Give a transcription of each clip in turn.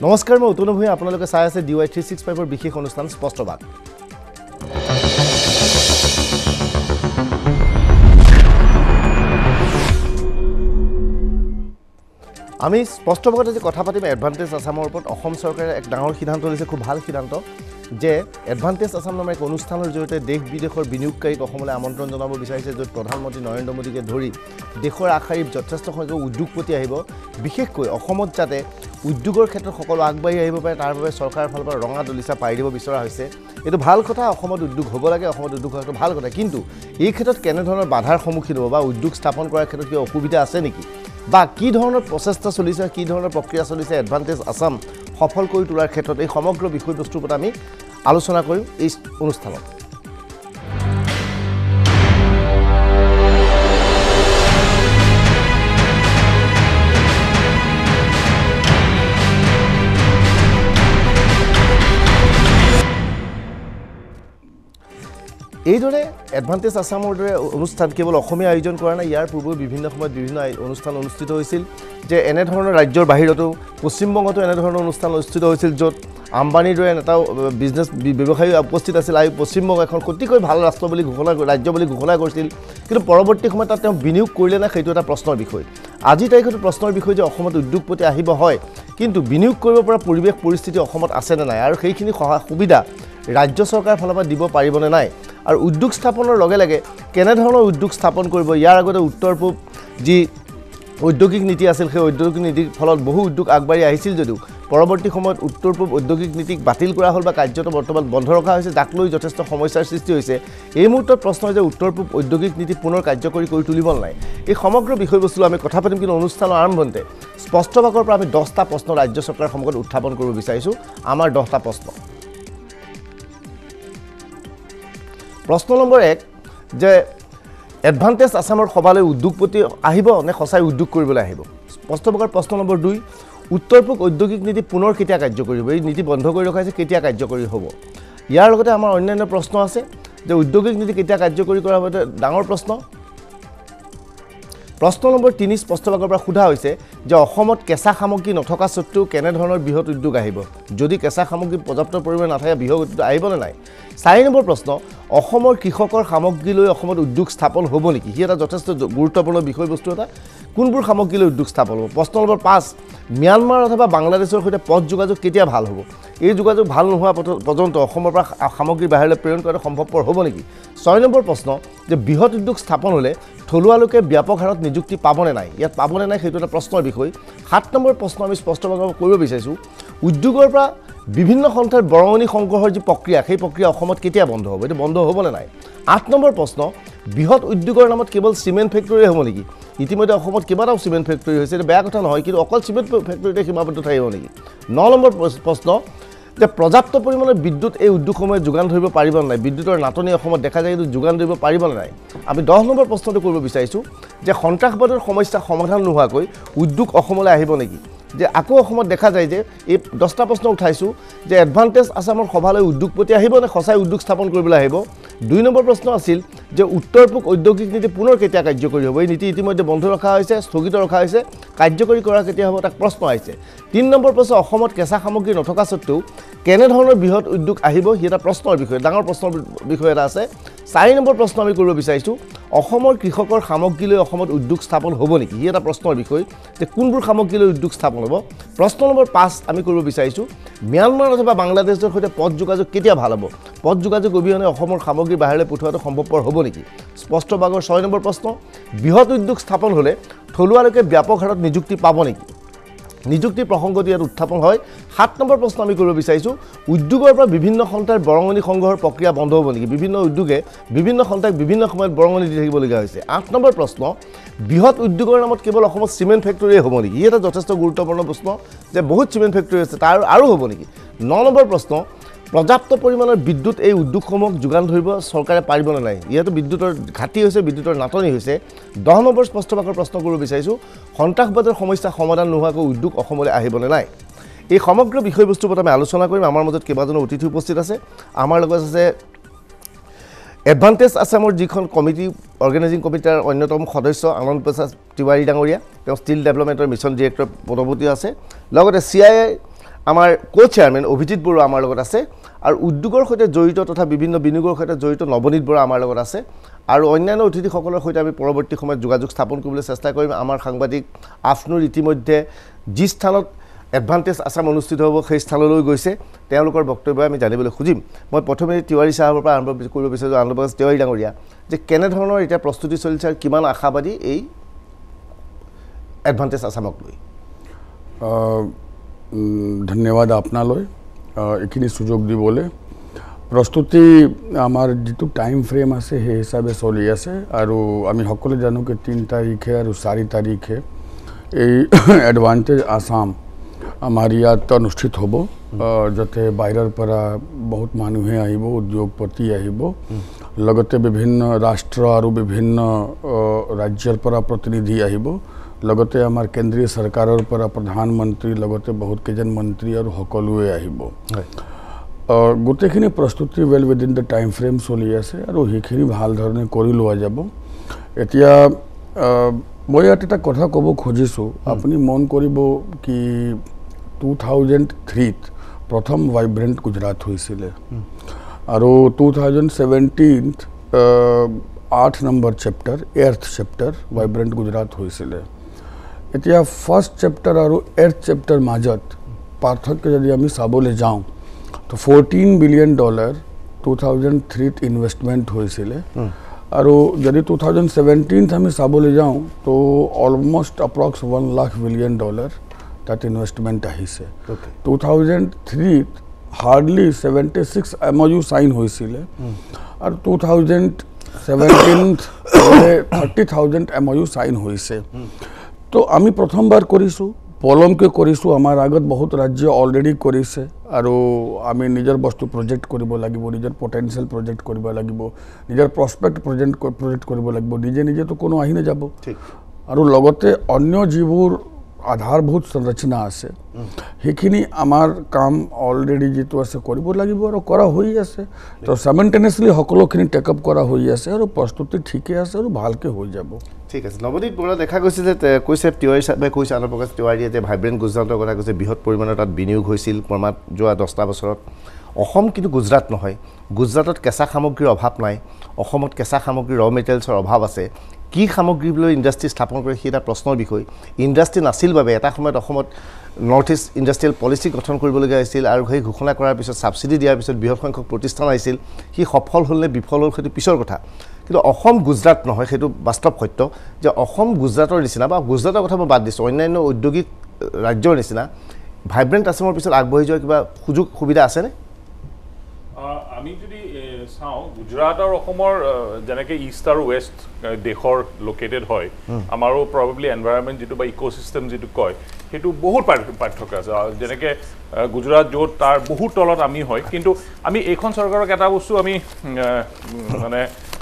নমস্কাৰ মই উত্তম ভূঞা আপোনালোকে চাই আছে DY 365 ৰ বিশেষ অনুষ্ঠান স্পষ্টবাদ আমি স্পষ্টবাদত যে কথা পাতিম এডভান্টেজ আসামৰ ওপৰত অসম চৰকাৰে এক ডাঙৰ সিদ্ধান্ত লৈছে খুব ভাল সিদ্ধান্ত যে এডভান্টেজ আসাম নামৰ এক অনুষ্ঠানৰ জৰিয়তে দেশ বিদেশৰ বিনিয়োগকাৰীক অসমলৈ আমন্ত্ৰণ জনাব বিচাৰিছে য'ত প্ৰধানমন্ত্ৰী নৰেন্দ্ৰ মোদীকে ধৰি দেশৰ আশাৰীত যথেষ্ট সংখ্যক উদ্যোগপতি আহিব বিশেষকৈ অসমত যাতে উদ্যোগৰ ক্ষেত্ৰত সকলো আগবাঢ়ি আহিব পাৰে তাৰ বাবে চৰকাৰৰ ফালৰ পৰা ৰঙা দলিচা পাই দিব বিচৰা হৈছে এটো ভাল কথা অসমত উদ্যোগ হ'ব লাগে অসমত উদ্যোগ হোৱাটো ভাল কথা কিন্তু এই ক্ষেত্ৰত কেনে ধৰণৰ বাধাৰ সন্মুখীন হ'ব বা উদ্যোগ স্থাপন কৰাৰ ক্ষেত্ৰত কি অসুবিধা আছে নেকি বা কি ধৰণৰ প্ৰচেষ্টা চলিছে কি ধৰণৰ প্ৰক্ৰিয়া চলিছে এডভান্টেজ আসাম সফল কৰি তোলাৰ ক্ষেত্ৰত এই সমগ্ৰ বিষয়বস্তুৰ ওপৰত আমি আলোচনা কৰিম এই অনুষ্ঠানত এইদৰে এডভান্টেজ আসামৰ দৰে অনুষ্ঠান কেৱল অসমীয়া আয়োজন কৰা নাই ইয়াৰ পূৰ্বে বিভিন্ন সময়ত বিভিন্ন অনুষ্ঠান অনুষ্ঠিত হৈছিল যে এনে ধৰণৰ ৰাজ্যৰ বাহিৰতো পশ্চিমবংগতো এনে ধৰণৰ অনুষ্ঠান অনুষ্ঠিত হৈছিল য'ত আম্বানীৰ দৰে এটা বিজনেছ ব্যৱসায়ী উপস্থিত আছিল আৰু পশ্চিমবংগ এখন অতিকৈ ভাল ৰাষ্ট্ৰ বুলি ৰাজ্য বুলি ঘোষণা কৰিছিল কিন্তু পৰৱৰ্তী সময়ত তাত তেওঁ বিনিয়োগ কৰিলে না সেইটো এটা প্ৰশ্নৰ বিষয় আজি তাৰিখত প্ৰশ্নৰ বিষয় যে অসমত উদ্যোগপতি আহিব হয় কিন্তু বিনিয়োগ কৰিব পৰা পৰিৱেশ পৰিস্থিতি অসমত আছে নে নাই আৰু সেইখিনি সুবিধা ৰাজ্য চৰকাৰৰ ফালৰ পৰা দিব পাৰিবনে নাই আৰু উদ্যোগ স্থাপনৰ লগে লগে কেনে ধৰণৰ উদ্যোগ স্থাপন কৰিব ইয়াৰ আগতে উত্তৰ পূব যি ঔদ্যোগিক নীতি আছিল সেই ঔদ্যোগিক নীতিৰ ফলত বহু উদ্যোগ আগবাঢ়ি আহিছিল যদিও পৰৱৰ্তী সময়ত উত্তৰ পূব ঔদ্যোগিক নীতিক বাতিল কৰা হ'ল বা কাৰ্যত বৰ্তমান বন্ধ ৰখা হৈছে যাক লৈ যথেষ্ট সমস্যাৰ সৃষ্টি হৈছে এই মুহূৰ্তত প্ৰশ্ন যে উত্তৰ পূব ঔদ্যোগিক নীতি পুনৰ কাৰ্যকৰী কৰি তুলিব নাই এই সমগ্ৰ বিষয়বস্তু আমি কথা পাতিম কিন্তু অনুষ্ঠানৰ আৰম্ভণতে স্পষ্টভাগৰ পৰা আমি 10টা প্ৰশ্ন ৰাজ্য চৰকাৰৰ সন্মুখত উত্থাপন কৰিব বিচাৰিছোঁ আমাৰ 10টা প্ৰশ্ন নম্বৰ 1 যে এডভান্টেজ আসামৰ সভালৈ উদ্যোগপতি আহিব নে সঁচাই উদ্যোগ কৰিবলৈ আহিব স্পষ্টভাগৰ প্ৰশ্ন নম্বৰ 2 উত্তৰ পূব ঔদ্যোগিক নীতি পুনৰ কেতিয়া কাৰ্যকৰী হ'ব এই নীতি বন্ধ কৰি ৰখা হৈছে কেতিয়া কাৰ্যকৰী হ'ব ইয়াৰ লগতে আমাৰ অন্যান্য প্ৰশ্ন আছে যে ঔদ্যোগিক নীতি কেতিয়া কাৰ্যকৰী কৰা হ'ব ডাঙৰ প্ৰশ্ন নম্বৰ 3 স্পষ্টভাগৰ পৰা সোধা হৈছে যে অসমত কেঁচা সামগ্ৰী নথকা সত্ত্বেও কেনে ধৰণৰ বৃহৎ উদ্যোগ আহিব যদি কেঁচা সামগ্ৰী পৰ্যাপ্ত পৰিমাণে নাথাকে বৃহৎ উদ্যোগ আহিব নে নাই 4 নম্বৰ প্ৰশ্ন অসমৰ কৃষকৰ সামগ্ৰী লৈ অসমত উদ্যোগ স্থাপন হ'ব নেকি হি এটা যথেষ্ট গুৰুত্বপূৰ্ণ বিষয়বস্তু এটা কোনবোৰ সামগ্ৰী লৈ উদ্যোগ স্থাপন হ'ব প্ৰশ্ন নম্বৰ 5 ম্যানমাৰ অথবা বাংলাদেশৰ সৈতে পথ যোগাযোগ কেতিয়া ভাল হ'ব এই যোগাযোগ ভাল নোহোৱা পৰ্যন্ত অসমৰ পৰা সামগ্ৰী বাহিৰলৈ প্ৰেৰণ কৰাটো সম্ভৱপৰ হ'ব নেকি 6 নম্বৰ প্ৰশ্ন যে বৃহৎ উদ্যোগ স্থাপন হ'লে থলুৱা লোকে ব্যাপক হাৰত নিযুক্তি পাবনে নাই ইয়াত পাবনে নাই সেইটো এটা প্ৰশ্নৰ বিষয় 7 নম্বৰ প্ৰশ্ন আমি স্পষ্টভাৱে কৰিব বিচাৰিছোঁ উদ্যোগৰ পৰা বিভিন্ন সন্থাৰ বৰঙণি সংগ্ৰহৰ যি প্ৰক্ৰিয়া সেই প্ৰক্ৰিয়া অসমত কেতিয়া বন্ধ হ'ব এটো বন্ধ হ'বনে নাই 8 নম্বৰ প্ৰশ্ন বৃহৎ উদ্যোগৰ নামত কেৱল সিমেন্ট ফেক্টৰী হ'ব নেকি ইতিমধ্যে অসমত কেইবাটাও সিমেন্ট ফেক্টৰী হৈছে এটা বেয়া কথা নহয় কিন্তু অকল সিমেন্ট ফেক্টৰীতে সীমাবদ্ধ থাকিব নেকি 9 নম্বৰ প্ৰশ্ন যে পৰ্যাপ্ত পৰিমাণৰ বিদ্যুৎ এই উদ্যোগসমূহে যোগান ধৰিব পাৰিব নাই বিদ্যুতৰ নাটনি অসমত দেখা যায় কিন্তু যোগান ধৰিব পাৰিব নাই আমি 10 নম্বৰ প্ৰশ্নটো কৰিব বিচাৰিছোঁ যে সন্ত্ৰাসবাদৰ সমস্যা সমাধান নোহোৱাকৈ উদ্যোগ অসমলৈ আহিব নেকি যে আকৌ অসমত দেখা যায় যে এই 10টা প্ৰশ্ন উঠাইছোঁ যে এডভান্টেজ আসামৰ সভালৈ উদ্যোগপতি আহিব নে সঁচাই উদ্যোগ স্থাপন কৰিবলৈ আহিব 2 নম্বৰ প্ৰশ্ন আছিল যে উত্তৰ পূব ঔদ্যোগিক নীতি পুনৰ কেতিয়া কাৰ্যকৰী হ'ব এই নীতি ইতিমধ্যে বন্ধ ৰখা হৈছে স্থগিত ৰখা হৈছে কাৰ্যকৰী কৰা কেতিয়া হ'ব তাক প্ৰশ্ন আহিছে 3 নম্বৰ প্ৰশ্ন অসমত কেঁচা সামগ্ৰী নথকা সত্ত্বেও কেনে ধৰণৰ বৃহৎ উদ্যোগ আহিব হি এটা প্ৰশ্নৰ বিষয় ডাঙৰ প্ৰশ্নৰ বিষয় এটা আছে 4 নম্বৰ প্ৰশ্ন আমি কৰিব বিচাৰিছোঁ অসমৰ কৃষকৰ সামগ্ৰী লৈ অসমত উদ্যোগ স্থাপন হ'ব নেকি হি এটা প্ৰশ্নৰ বিষয় যে কোনবোৰ সামগ্ৰী লৈ উদ্যোগ স্থাপন হ'ব প্ৰশ্ন নম্বৰ 5 আমি কৰিব বিচাৰিছোঁ ম্যানমাৰ অথবা বাংলাদেশৰ সৈতে পথ যোগাযোগ কেতিয়া ভাল হ'ব পথ যোগাযোগ অবিহনে অসমৰ সামগ্ৰী বাহিৰলৈ পঠোৱাটো সম্ভৱপৰ হ'ব নেকি স্পষ্টভাগৰ 6 নম্বৰ প্ৰশ্ন বৃহৎ উদ্যোগ স্থাপন হ'লে থলুৱা লোকে ব্যাপক হাৰত নিযুক্তি পাব নেকি নিযুক্তি প্ৰসংগত ইয়াত উত্থাপন হয় 7 নম্বৰ প্ৰশ্ন আমি কৰিব বিচাৰিছোঁ উদ্যোগৰ পৰা বিভিন্ন সন্থাৰ বৰঙণি সংগ্ৰহৰ প্ৰক্ৰিয়া বন্ধ হ'ব নেকি বিভিন্ন উদ্যোগে বিভিন্ন সন্থাক বিভিন্ন সময়ত বৰঙণি দি থাকিবলগীয়া হৈছে 8 নম্বৰ প্ৰশ্ন বৃহৎ উদ্যোগৰ নামত কেৱল অসমত সিমেন্ট ফেক্টৰীয়ে হ'ব নেকি এটা যথেষ্ট গুৰুত্বপূৰ্ণ প্ৰশ্ন যে বহুত সিমেন্ট ফেক্টৰী আছে তাৰ আৰু হ'ব নেকি 9 নম্বৰ প্ৰশ্ন পৰ্যাপ্ত পৰিমাণৰ বিদ্যুৎ এই উদ্যোগসমূহক যোগান ধৰিব চৰকাৰে পাৰিব নে নাই ইয়াতো বিদ্যুতৰ ঘাটি হৈছে বিদ্যুতৰ নাটনি হৈছে 10 নম্বৰ স্পষ্টভাৱে প্ৰশ্ন কৰিব বিচাৰিছোঁ সন্ত্ৰাসবাদৰ সমস্যা সমাধান নোহোৱাকৈ উদ্যোগ অসমলৈ আহিব নে নাই এই সমগ্ৰ বিষয়বস্তুৰ ওপৰত আমি আলোচনা কৰিম আমাৰ মাজত কেইবাজনো অতিথি উপস্থিত আছে আমাৰ লগত আছে এডভান্টেজ আসামৰ যিখন কমিটি অৰ্গেনাইজিং কমিটিৰ অন্যতম সদস্য আনন্দ প্ৰসাদ তিৱাৰী ডাঙৰীয়া তেওঁ ষ্টিল ডেভেলপমেণ্টৰ মিছন ডিৰেক্টৰ পদবতী আছে লগতে CII আমাৰ কো চেয়াৰমেন অভিজিৎ বৰুৱা আমাৰ লগত আছে আৰু উদ্যোগৰ সৈতে জড়িত তথা বিভিন্ন বিনিয়োগৰ সৈতে জড়িত নৱনীত বৰুৱা আমাৰ লগত আছে আৰু অন্যান্য অতিথিসকলৰ সৈতে আমি পৰৱৰ্তী সময়ত যোগাযোগ স্থাপন কৰিবলৈ চেষ্টা কৰিম আমাৰ সাংবাদিক আফনুৰ ইতিমধ্যে যি স্থানত এডভান্টেজ আছাম অনুষ্ঠিত হ'ব সেই স্থানলৈ গৈছে তেওঁলোকৰ বক্তব্য আমি জানিবলৈ খুজিম মই প্ৰথমে তিৱাৰী সাহেবৰ পৰা আৰম্ভ কৰিব বিচাৰিছোঁ আনন্দপ্ৰকাশ তিৱাৰী ডাঙৰীয়া যে কেনেধৰণৰ এতিয়া প্ৰস্তুতি চলিছে আৰু কিমান আশাবাদী এই এডভান্টেজ আছামক লৈ ধন্যবাদ আপোনালৈ এইখিনি সুযোগ দিবলৈ প্ৰস্তুতি আমাৰ যেটো টাইম ফ্ৰেম আছে সেই হিচাপে চলি আছে আৰু আমি সকলো জানো যে 3 তাৰিখে আৰু 4 তাৰিখে এই এডভান্টেজ আছাম আমাৰ ইয়াত অনুষ্ঠিত হ'ব যাতে বাহিৰৰ পৰা বহুত মানুহে আহিব উদ্যোগপতি আহিব লগতে বিভিন্ন ৰাষ্ট্ৰ আৰু বিভিন্ন ৰাজ্যৰ পৰা প্ৰতিনিধি আহিব লগতে আমাৰ কেন্দ্ৰীয় চৰকাৰৰ পৰা প্ৰধানমন্ত্ৰী লগতে বহুত কেজন মন্ত্ৰী আৰু সকলোৱে আহিব গোটেইখিনি প্ৰস্তুতি well within the time frame চলি আছে আৰু সেইখিনি ভাল ধৰণে কৰি লোৱা যাব এতিয়া মই এটা কথা ক'ব খুজিছোঁ আপুনি মন কৰিব কি 2003 প্ৰথম ভাইব্ৰেণ্ট গুজৰাট হৈছিল আৰু 2017 8 number chapter 8th chapter vibrant Gujarat হৈছিল এতিয়া ফাৰ্ষ্ট চেপ্টাৰ আৰু 8th চেপ্টাৰ মাজত পাৰ্থক্য যদি আমি চাবলৈ যাওঁ তো $14 billion 2003 ইনভেষ্টমেণ্ট হৈছিল আৰু যদি 2017 আমি চাবলৈ যাওঁ তো almost approx $1 lakh billion that investment আহিছে 2003 hardly 76 MOU সাইন হৈছিল আৰু 2017 30,000 MOU সাইন হৈছে তো আমি প্ৰথমবাৰ কৰিছো পলমকে কৰিছো আমাৰ আগত বহুত ৰাজ্য অলৰেডি কৰিছে আৰু আমি নিজৰ বস্তু প্ৰজেক্ট কৰিব লাগিব নিজৰ পটেনশিয়াল প্ৰজেক্ট কৰিব লাগিব নিজৰ প্ৰসপেক্ট প্ৰজেক্ট কৰিব লাগিব নিজে তো কোনো আহি না যাব ঠিক আৰু লগতে অন্য যিবোৰ আধাৰভূত সংৰচনা আছে সেইখিনি আমাৰ কাম অলৰেডি যেটো আছে কৰিব লাগিব আৰু কৰা হৈ আছে তো সাইমultaneously সকলোখিনি টেক আপ কৰা হৈ আছে আৰু প্ৰস্তুতি ঠিকে আছে আৰু ভালকে হৈ যাব ঠিক আছে নৱনীত বৰুৱা দেখা গৈছে যে কৈছে তিৱাৰী সাহেবে কৈছে আনন্দপ্ৰকাশ তিৱাৰীয়ে যে ভাইব্ৰেণ্ট গুজৰাটৰ কথা কৈছে বৃহৎ পৰিমাণৰ তাত বিনিয়োগ হৈছিল প্ৰমাণ যোৱা 10টা বছৰত অসম কিন্তু গুজৰাট নহয় গুজৰাটত কেঁচা সামগ্ৰীৰ অভাৱ নাই অসমত কেঁচা সামগ্ৰী ৰ মেটেৰিয়েলছৰ অভাৱ আছে কি সামগ্ৰীলৈ ইণ্ডাষ্ট্ৰি স্থাপন কৰে সেই এটা প্ৰশ্নৰ বিষয় ইণ্ডাষ্ট্ৰি নাছিল বাবে এটা সময়ত অসমত নৰ্থ ইষ্ট ইণ্ডাষ্ট্ৰিয়েল পলিচি গঠন কৰিবলগীয়া হৈছিল আৰু সেই ঘোষণা কৰাৰ পিছত সাবসিডি দিয়াৰ পিছত বৃহৎ সংখ্যক প্ৰতিষ্ঠান আহিছিল কি সফল হ'ল নে বিফল হ'ল সেইটো পিছৰ কথা কিন্তু অসম গুজৰাট নহয় সেইটো বাস্তৱ সত্য যে অসম গুজৰাটৰ নিচিনা বা গুজৰাটৰ কথা মই বাদ দিছোঁ অন্যান্য ঔদ্যোগিক ৰাজ্যৰ নিচিনা ভাইব্ৰেণ্ট আছামৰ পিছত আগবাঢ়ি যোৱাৰ কিবা সুযোগ সুবিধা আছেনে আমি যদি চাওঁ গুজৰাট আৰু অসমৰ যেনেকৈ ইষ্ট আৰু ৱেষ্ট দেশৰ লোকেটেড হয় আমাৰো প্ৰবেবলি এনভাইৰনমেণ্ট যিটো বা ইক'চিষ্টেম যিটো কয় সেইটো বহুত পাৰ্থক্য আছে যেনেকৈ গুজৰাট য'ত তাৰ বহুত তলত আমি হয় কিন্তু আমি এইখন চৰকাৰক এটা বস্তু আমি মানে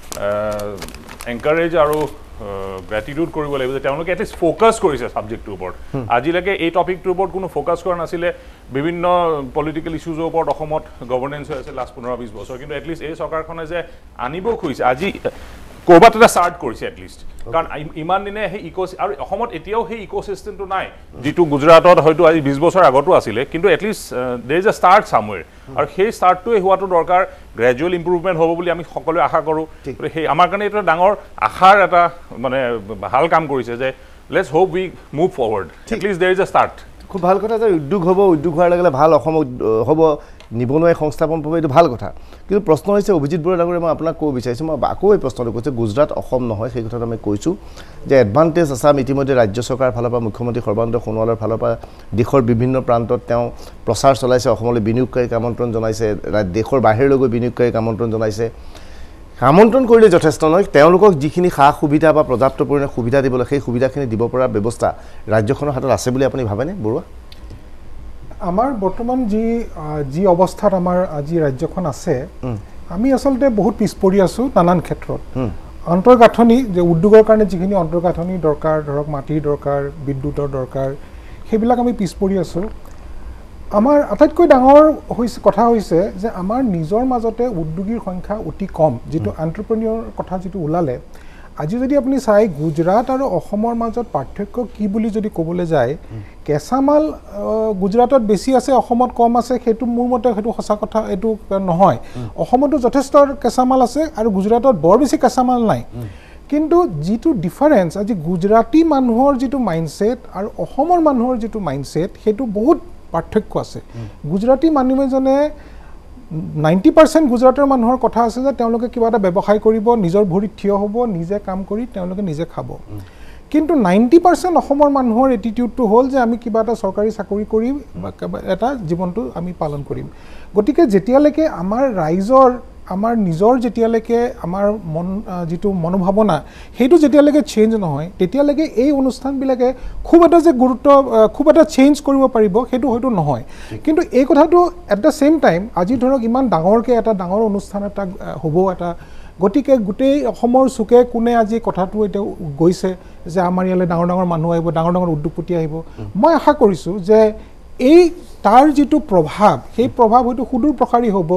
এনকাৰেজ আৰু গ্ৰেটিটিউড কৰিব লাগিব যে তেওঁলোকে এটলিষ্ট ফ'কাছ কৰিছে ছাবজেক্টটোৰ ওপৰত আজিলৈকে এই টপিকটোৰ ওপৰত কোনো ফ'কাছ কৰা নাছিলে বিভিন্ন পলিটিকেল ইছ্যুজৰ ওপৰত অসমত গভৰ্নেন্স হৈ আছে লাষ্ট 15-20 বছৰ কিন্তু এটলিষ্ট এই চৰকাৰখনে যে আনিব খুজিছে আজি ক'ৰবাত এটা ষ্টাৰ্ট কৰিছে এটলিষ্ট কাৰণ ইমান দিনে সেই আৰু অসমত এতিয়াও সেই ইক'চিষ্টেমটো নাই যিটো গুজৰাটত হয়তো আজি 20 বছৰ আগতো আছিলে কিন্তু at least there is a start চামৱেৰ আৰু সেই ষ্টাৰ্টটোৱে হোৱাটো দৰকাৰ গ্ৰেজুৱেল ইম্প্ৰুভমেণ্ট হ'ব বুলি আমি সকলোৱে আশা কৰোঁ সেই আমাৰ কাৰণে এইটো ডাঙৰ আশাৰ এটা মানে ভাল কাম কৰিছে যে let's hope we move forward at least there is a start খুব ভাল কথা যে উদ্যোগ হ'ব উদ্যোগ হোৱাৰ লগে লগে ভাল অসম হ'ব নিবনুৱাই সংস্থাপন পাব এইটো ভাল কথা কিন্তু প্ৰশ্ন হৈছে অভিজিৎ বৰুৱা ডাঙৰীয়া মই আপোনাক ক'ব বিচাৰিছোঁ মই আকৌ এই প্ৰশ্নটো কৈছোঁ গুজৰাট অসম নহয় সেই কথাটো আমি কৈছোঁ যে এডভান্টেজ আছাম ইতিমধ্যে ৰাজ্য চৰকাৰৰ ফালৰ পৰা মুখ্যমন্ত্ৰী সৰ্বানন্দ সোণোৱালৰ ফালৰ পৰা দেশৰ বিভিন্ন প্ৰান্তত তেওঁ প্ৰচাৰ চলাইছে অসমলৈ বিনিয়োগকাৰীক আমন্ত্ৰণ জনাইছে দেশৰ বাহিৰলৈ গৈ বিনিয়োগকাৰীক আমন্ত্ৰণ জনাইছে আমন্ত্ৰণ কৰিলে যথেষ্ট নহয় তেওঁলোকক যিখিনি সা সুবিধা বা পৰ্যাপ্ত পৰিমাণে সুবিধা দিবলৈ সেই সুবিধাখিনি দিব পৰা ব্যৱস্থা ৰাজ্যখনৰ হাতত আছে বুলি আপুনি ভাবেনে বৰুৱা আমাৰ বৰ্তমান যি অৱস্থাত আমাৰ আজি ৰাজ্যখন আছে আমি আচলতে বহুত পিছ পৰি আছোঁ নানান ক্ষেত্ৰত অন্তৰ্গাঁথনি যে উদ্যোগৰ কাৰণে যিখিনি অন্তৰ্গাঁথনি দৰকাৰ ধৰক মাটিৰ দৰকাৰ বিদ্যুতৰ দৰকাৰ সেইবিলাক আমি পিছ পৰি আছোঁ আমাৰ আটাইতকৈ ডাঙৰ কথা হৈছে যে আমাৰ নিজৰ মাজতে উদ্যোগীৰ সংখ্যা অতি কম যিটো এণ্টাৰপ্ৰেনিয়ৰ কথা যিটো ওলালে আজি যদি আপুনি চাই গুজৰাট আৰু অসমৰ মাজত পাৰ্থক্য কি বুলি যদি ক'বলৈ যায় কেঁচামাল গুজৰাটত বেছি আছে অসমত কম আছে সেইটো মোৰ মতে সেইটো সঁচা কথা এইটো নহয় অসমতো যথেষ্ট কেঁচামাল আছে আৰু গুজৰাটত বৰ বেছি কেঁচামাল নাই কিন্তু যিটো ডিফাৰেন্স আজি গুজৰাটী মানুহৰ যিটো মাইণ্ডছেট আৰু অসমৰ মানুহৰ যিটো মাইণ্ডছেট সেইটো বহুত পাৰ্থক্য আছে গুজৰাটী মানুহজনে 90% গুজৰাটৰ মানুহৰ কথা আছে যে তেওঁলোকে কিবা এটা ব্যৱসায় কৰিব নিজৰ ভৰিত থিয় হ'ব নিজে কাম কৰি তেওঁলোকে নিজে খাব কিন্তু 90% অসমৰ মানুহৰ এটিটিউডটো হ'ল যে আমি কিবা এটা চৰকাৰী চাকৰি কৰিম বা এটা জীৱনটো আমি পালন কৰিম গতিকে যেতিয়ালৈকে আমাৰ ৰাইজৰ আমাৰ নিজৰ যেতিয়ালৈকে আমাৰ মন যিটো মনোভাৱনা সেইটো যেতিয়ালৈকে চেঞ্জ নহয় তেতিয়ালৈকে এই অনুষ্ঠানবিলাকে খুব এটা যে গুৰুত্ব খুব এটা চেঞ্জ কৰিব পাৰিব সেইটো হয়তো নহয় কিন্তু এই কথাটো এট দ্য সেম টাইম আজি ধৰক ইমান ডাঙৰকৈ এটা ডাঙৰ অনুষ্ঠান এটা হ'ব এটা গতিকে গোটেই অসমৰ চুকে কোনে আজি কথাটো এতিয়া গৈছে যে আমাৰ ইয়ালৈ ডাঙৰ ডাঙৰ মানুহ আহিব ডাঙৰ ডাঙৰ উদ্যোগপতি আহিব মই আশা কৰিছোঁ যে এই তাৰ যিটো প্ৰভাৱ সেই প্ৰভাৱ হয়তো সুদূৰ প্ৰসাৰী হ'ব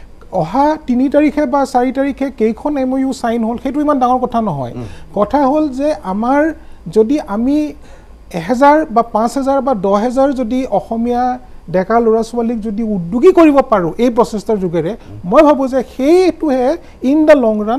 অহা 3 তাৰিখে বা 4 তাৰিখে কেইখন MOU সাইন হ'ল সেইটো ইমান ডাঙৰ কথা নহয় কথা হ'ল যে আমাৰ যদি আমি 1000 বা 5000 বা 10000 যদি অসমীয়া ডেকা ল'ৰা ছোৱালীক যদি উদ্যোগী কৰিব পাৰোঁ এই প্ৰচেষ্টাৰ যোগেৰে মই ভাবোঁ যে সেইটোহে ইন দ্য লং ৰান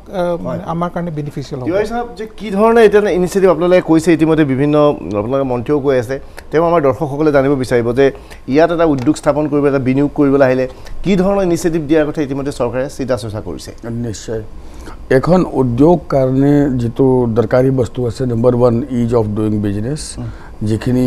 আমাৰ কাৰণে বেনিফিচিয়েল হ'ব সাহেব যে কি ধৰণে এতিয়া ইনিচিয়েটিভ আপোনালোকে কৈছে ইতিমধ্যে বিভিন্ন আপোনালোকে মন্ত্ৰীও কৈ আছে তেওঁ আমাৰ দৰ্শকসকলে জানিব বিচাৰিব যে ইয়াত এটা উদ্যোগ স্থাপন কৰিব এটা বিনিয়োগ কৰিবলৈ আহিলে কি ধৰণৰ ইনিচিয়েটিভ দিয়াৰ কথা ইতিমধ্যে চৰকাৰে চিন্তা চৰ্চা কৰিছে নিশ্চয় এখন উদ্যোগ কাৰণে যিটো দৰকাৰী বস্তু আছে number 1 ease of doing business যিখিনি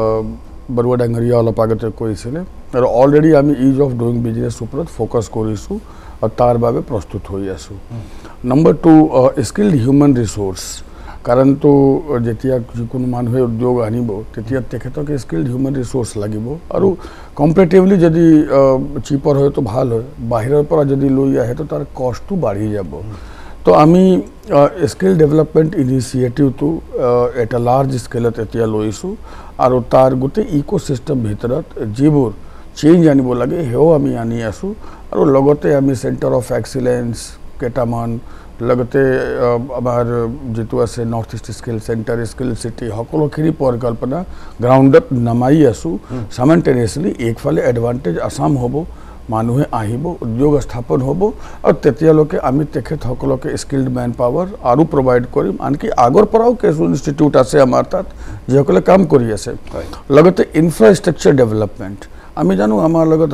বৰুৱা ডাঙৰীয়া অলপ আগতে কৈছিলে আৰু অলৰেডি আমি ইজ অফ ডুইং বিজনেছ ওপৰত ফ'কাছ কৰিছোঁ আৰু তাৰ বাবে প্ৰস্তুত হৈ আছোঁ নম্বৰ 2 স্কিল্ড হিউমেন ৰিচোৰ্চ কাৰণটো যেতিয়া যিকোনো মানুহে উদ্যোগ আনিব তেতিয়া তেখেতক স্কিল্ড হিউমেন ৰিচোৰ্চ লাগিব আৰু কম্পেৰেটিভলি যদি চিপাৰ হয় তো ভাল হয় বাহিৰৰ পৰা যদি লৈ আহে তো তাৰ কষ্টটো বাঢ়ি যাব তো আমি স্কিল ডেভেলপমেণ্ট ইনিচিয়েটিভটো এটা লাৰ্জ স্কেলত এতিয়া লৈছোঁ আৰু তাৰ গোটেই ইক'চিষ্টেম ভিতৰত যিবোৰ চেঞ্জ আনিব লাগে সেয়াও আমি আনি আছোঁ আৰু লগতে আমি চেণ্টাৰ অফ এক্সিলেঞ্চ কেইটামান লগতে আমাৰ যিটো আছে north east skill centre skill city সকলোখিনি পৰিকল্পনা গ্ৰাউণ্ডত নামাই আছোঁ চাইমেলটেনিয়াছলি একফালে এডভান্টেজ আছাম হ'ব মানুহে আহিব উদ্যোগ স্থাপন হ'ব আৰু তেতিয়ালৈকে আমি তেখেতসকলকে স্কিল্ড মেন পাৱাৰ আৰু প্ৰভাইড কৰিম আনকি আগৰ পৰাও কিছু ইনষ্টিটিউট আছে আমাৰ তাত যিসকলে কাম কৰি আছে লগতে ইনফ্ৰাষ্ট্ৰাকচাৰ ডেভেলপমেণ্ট আমি জানো আমাৰ লগত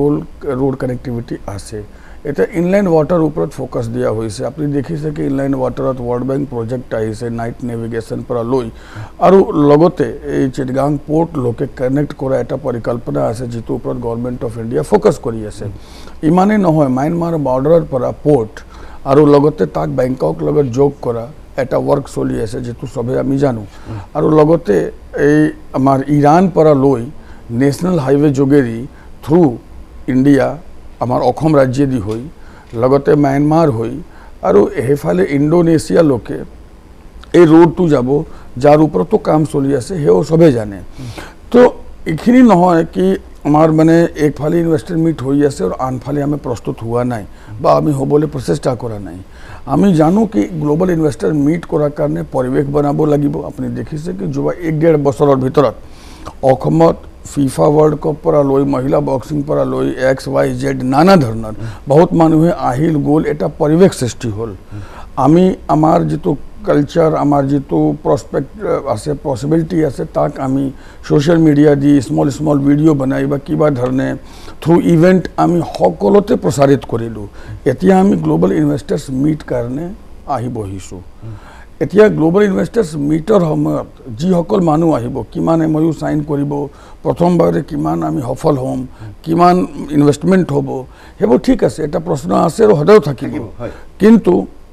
ৰোড কানেক্টিভিটি আছে এটা ইনলাইন ৱাটাৰ ওপৰত ফ'কাছ দিয়া হৈছে আপুনি দেখিছে কি ইনলাইন ৱাটাৰত ৱৰ্ল্ড বেংক প্ৰজেক্ট আহিছে নাইট নেভিগেশ্যন পৰা লৈ আৰু লগতে এই চিটগাং পোৰ্ট লোকে কানেক্ট কৰা এটা পৰিকল্পনা আছে যিটোৰ ওপৰত গভৰ্ণমেণ্ট অফ ইণ্ডিয়া ফ'কাছ কৰি আছে ইমানেই নহয় ম্যানমাৰ বৰ্ডাৰৰ পৰা পোৰ্ট আৰু লগতে তাক বেংকক লগত যোগ কৰা এটা ৱৰ্ক চলি আছে যিটো সবে আমি জানো আৰু লগতে এই আমাৰ ইৰাণ পৰা লৈ নেশ্যনেল হাইৱে যোগেদি থ্ৰু ইণ্ডিয়া আমাৰ অসম ৰাজ্যেদি হৈ লগতে ম্যানমাৰ হৈ আৰু সেইফালে ইণ্ডোনেছিয়ালৈকে এই ৰোডটো যাব যাৰ ওপৰতো কাম চলি আছে সেয়াও সবে জানে তো এইখিনি নহয় কি আমাৰ মানে একফালে ইনভেষ্টৰ মিট হৈ আছে আৰু আনফালে আমি প্ৰস্তুত হোৱা নাই বা আমি হ'বলৈ প্ৰচেষ্টা কৰা নাই আমি জানো কি গ্লোবাল ইনভেষ্টৰ মিট কৰাৰ কাৰণে পৰিৱেশ বনাব লাগিব আপুনি দেখিছে কি যোৱা 1.5 বছৰৰ ভিতৰত অসমত ফিফা ৱৰ্ল্ড কাপ পৰা লৈ মহিলা বক্সিং পৰা লৈ XYZ নানা ধৰণৰ বহুত মানুহে আহিল গ'ল এটা পৰিৱেশ সৃষ্টি হ'ল আমি আমাৰ যিটো কালচাৰ আমাৰ যিটো প্ৰস্পেক্ট আছে পচিবিলিটি আছে তাক আমি সোশ্যাল মিডিয়া দি স্মল ভিডিঅ' বনাই বা কিবা ধৰণে থ্ৰু ইভেণ্ট আমি সকলোতে প্ৰচাৰিত কৰিলোঁ এতিয়া আমি গ্লোবাল ইনভেষ্টাৰ্ছ মিট কাৰণে আহি বহিছোঁ এতিয়া গ্লোবাল ইনভেষ্টাৰ্ছ মিটৰ সময়ত যিসকল মানুহ আহিব কিমান MOU সাইন কৰিব প্ৰথমবাৰে কিমান আমি সফল হ'ম কিমান ইনভেষ্টমেণ্ট হ'ব সেইবোৰ ঠিক আছে এটা প্ৰশ্ন আছে আৰু সদায় থাকিব কিন্তু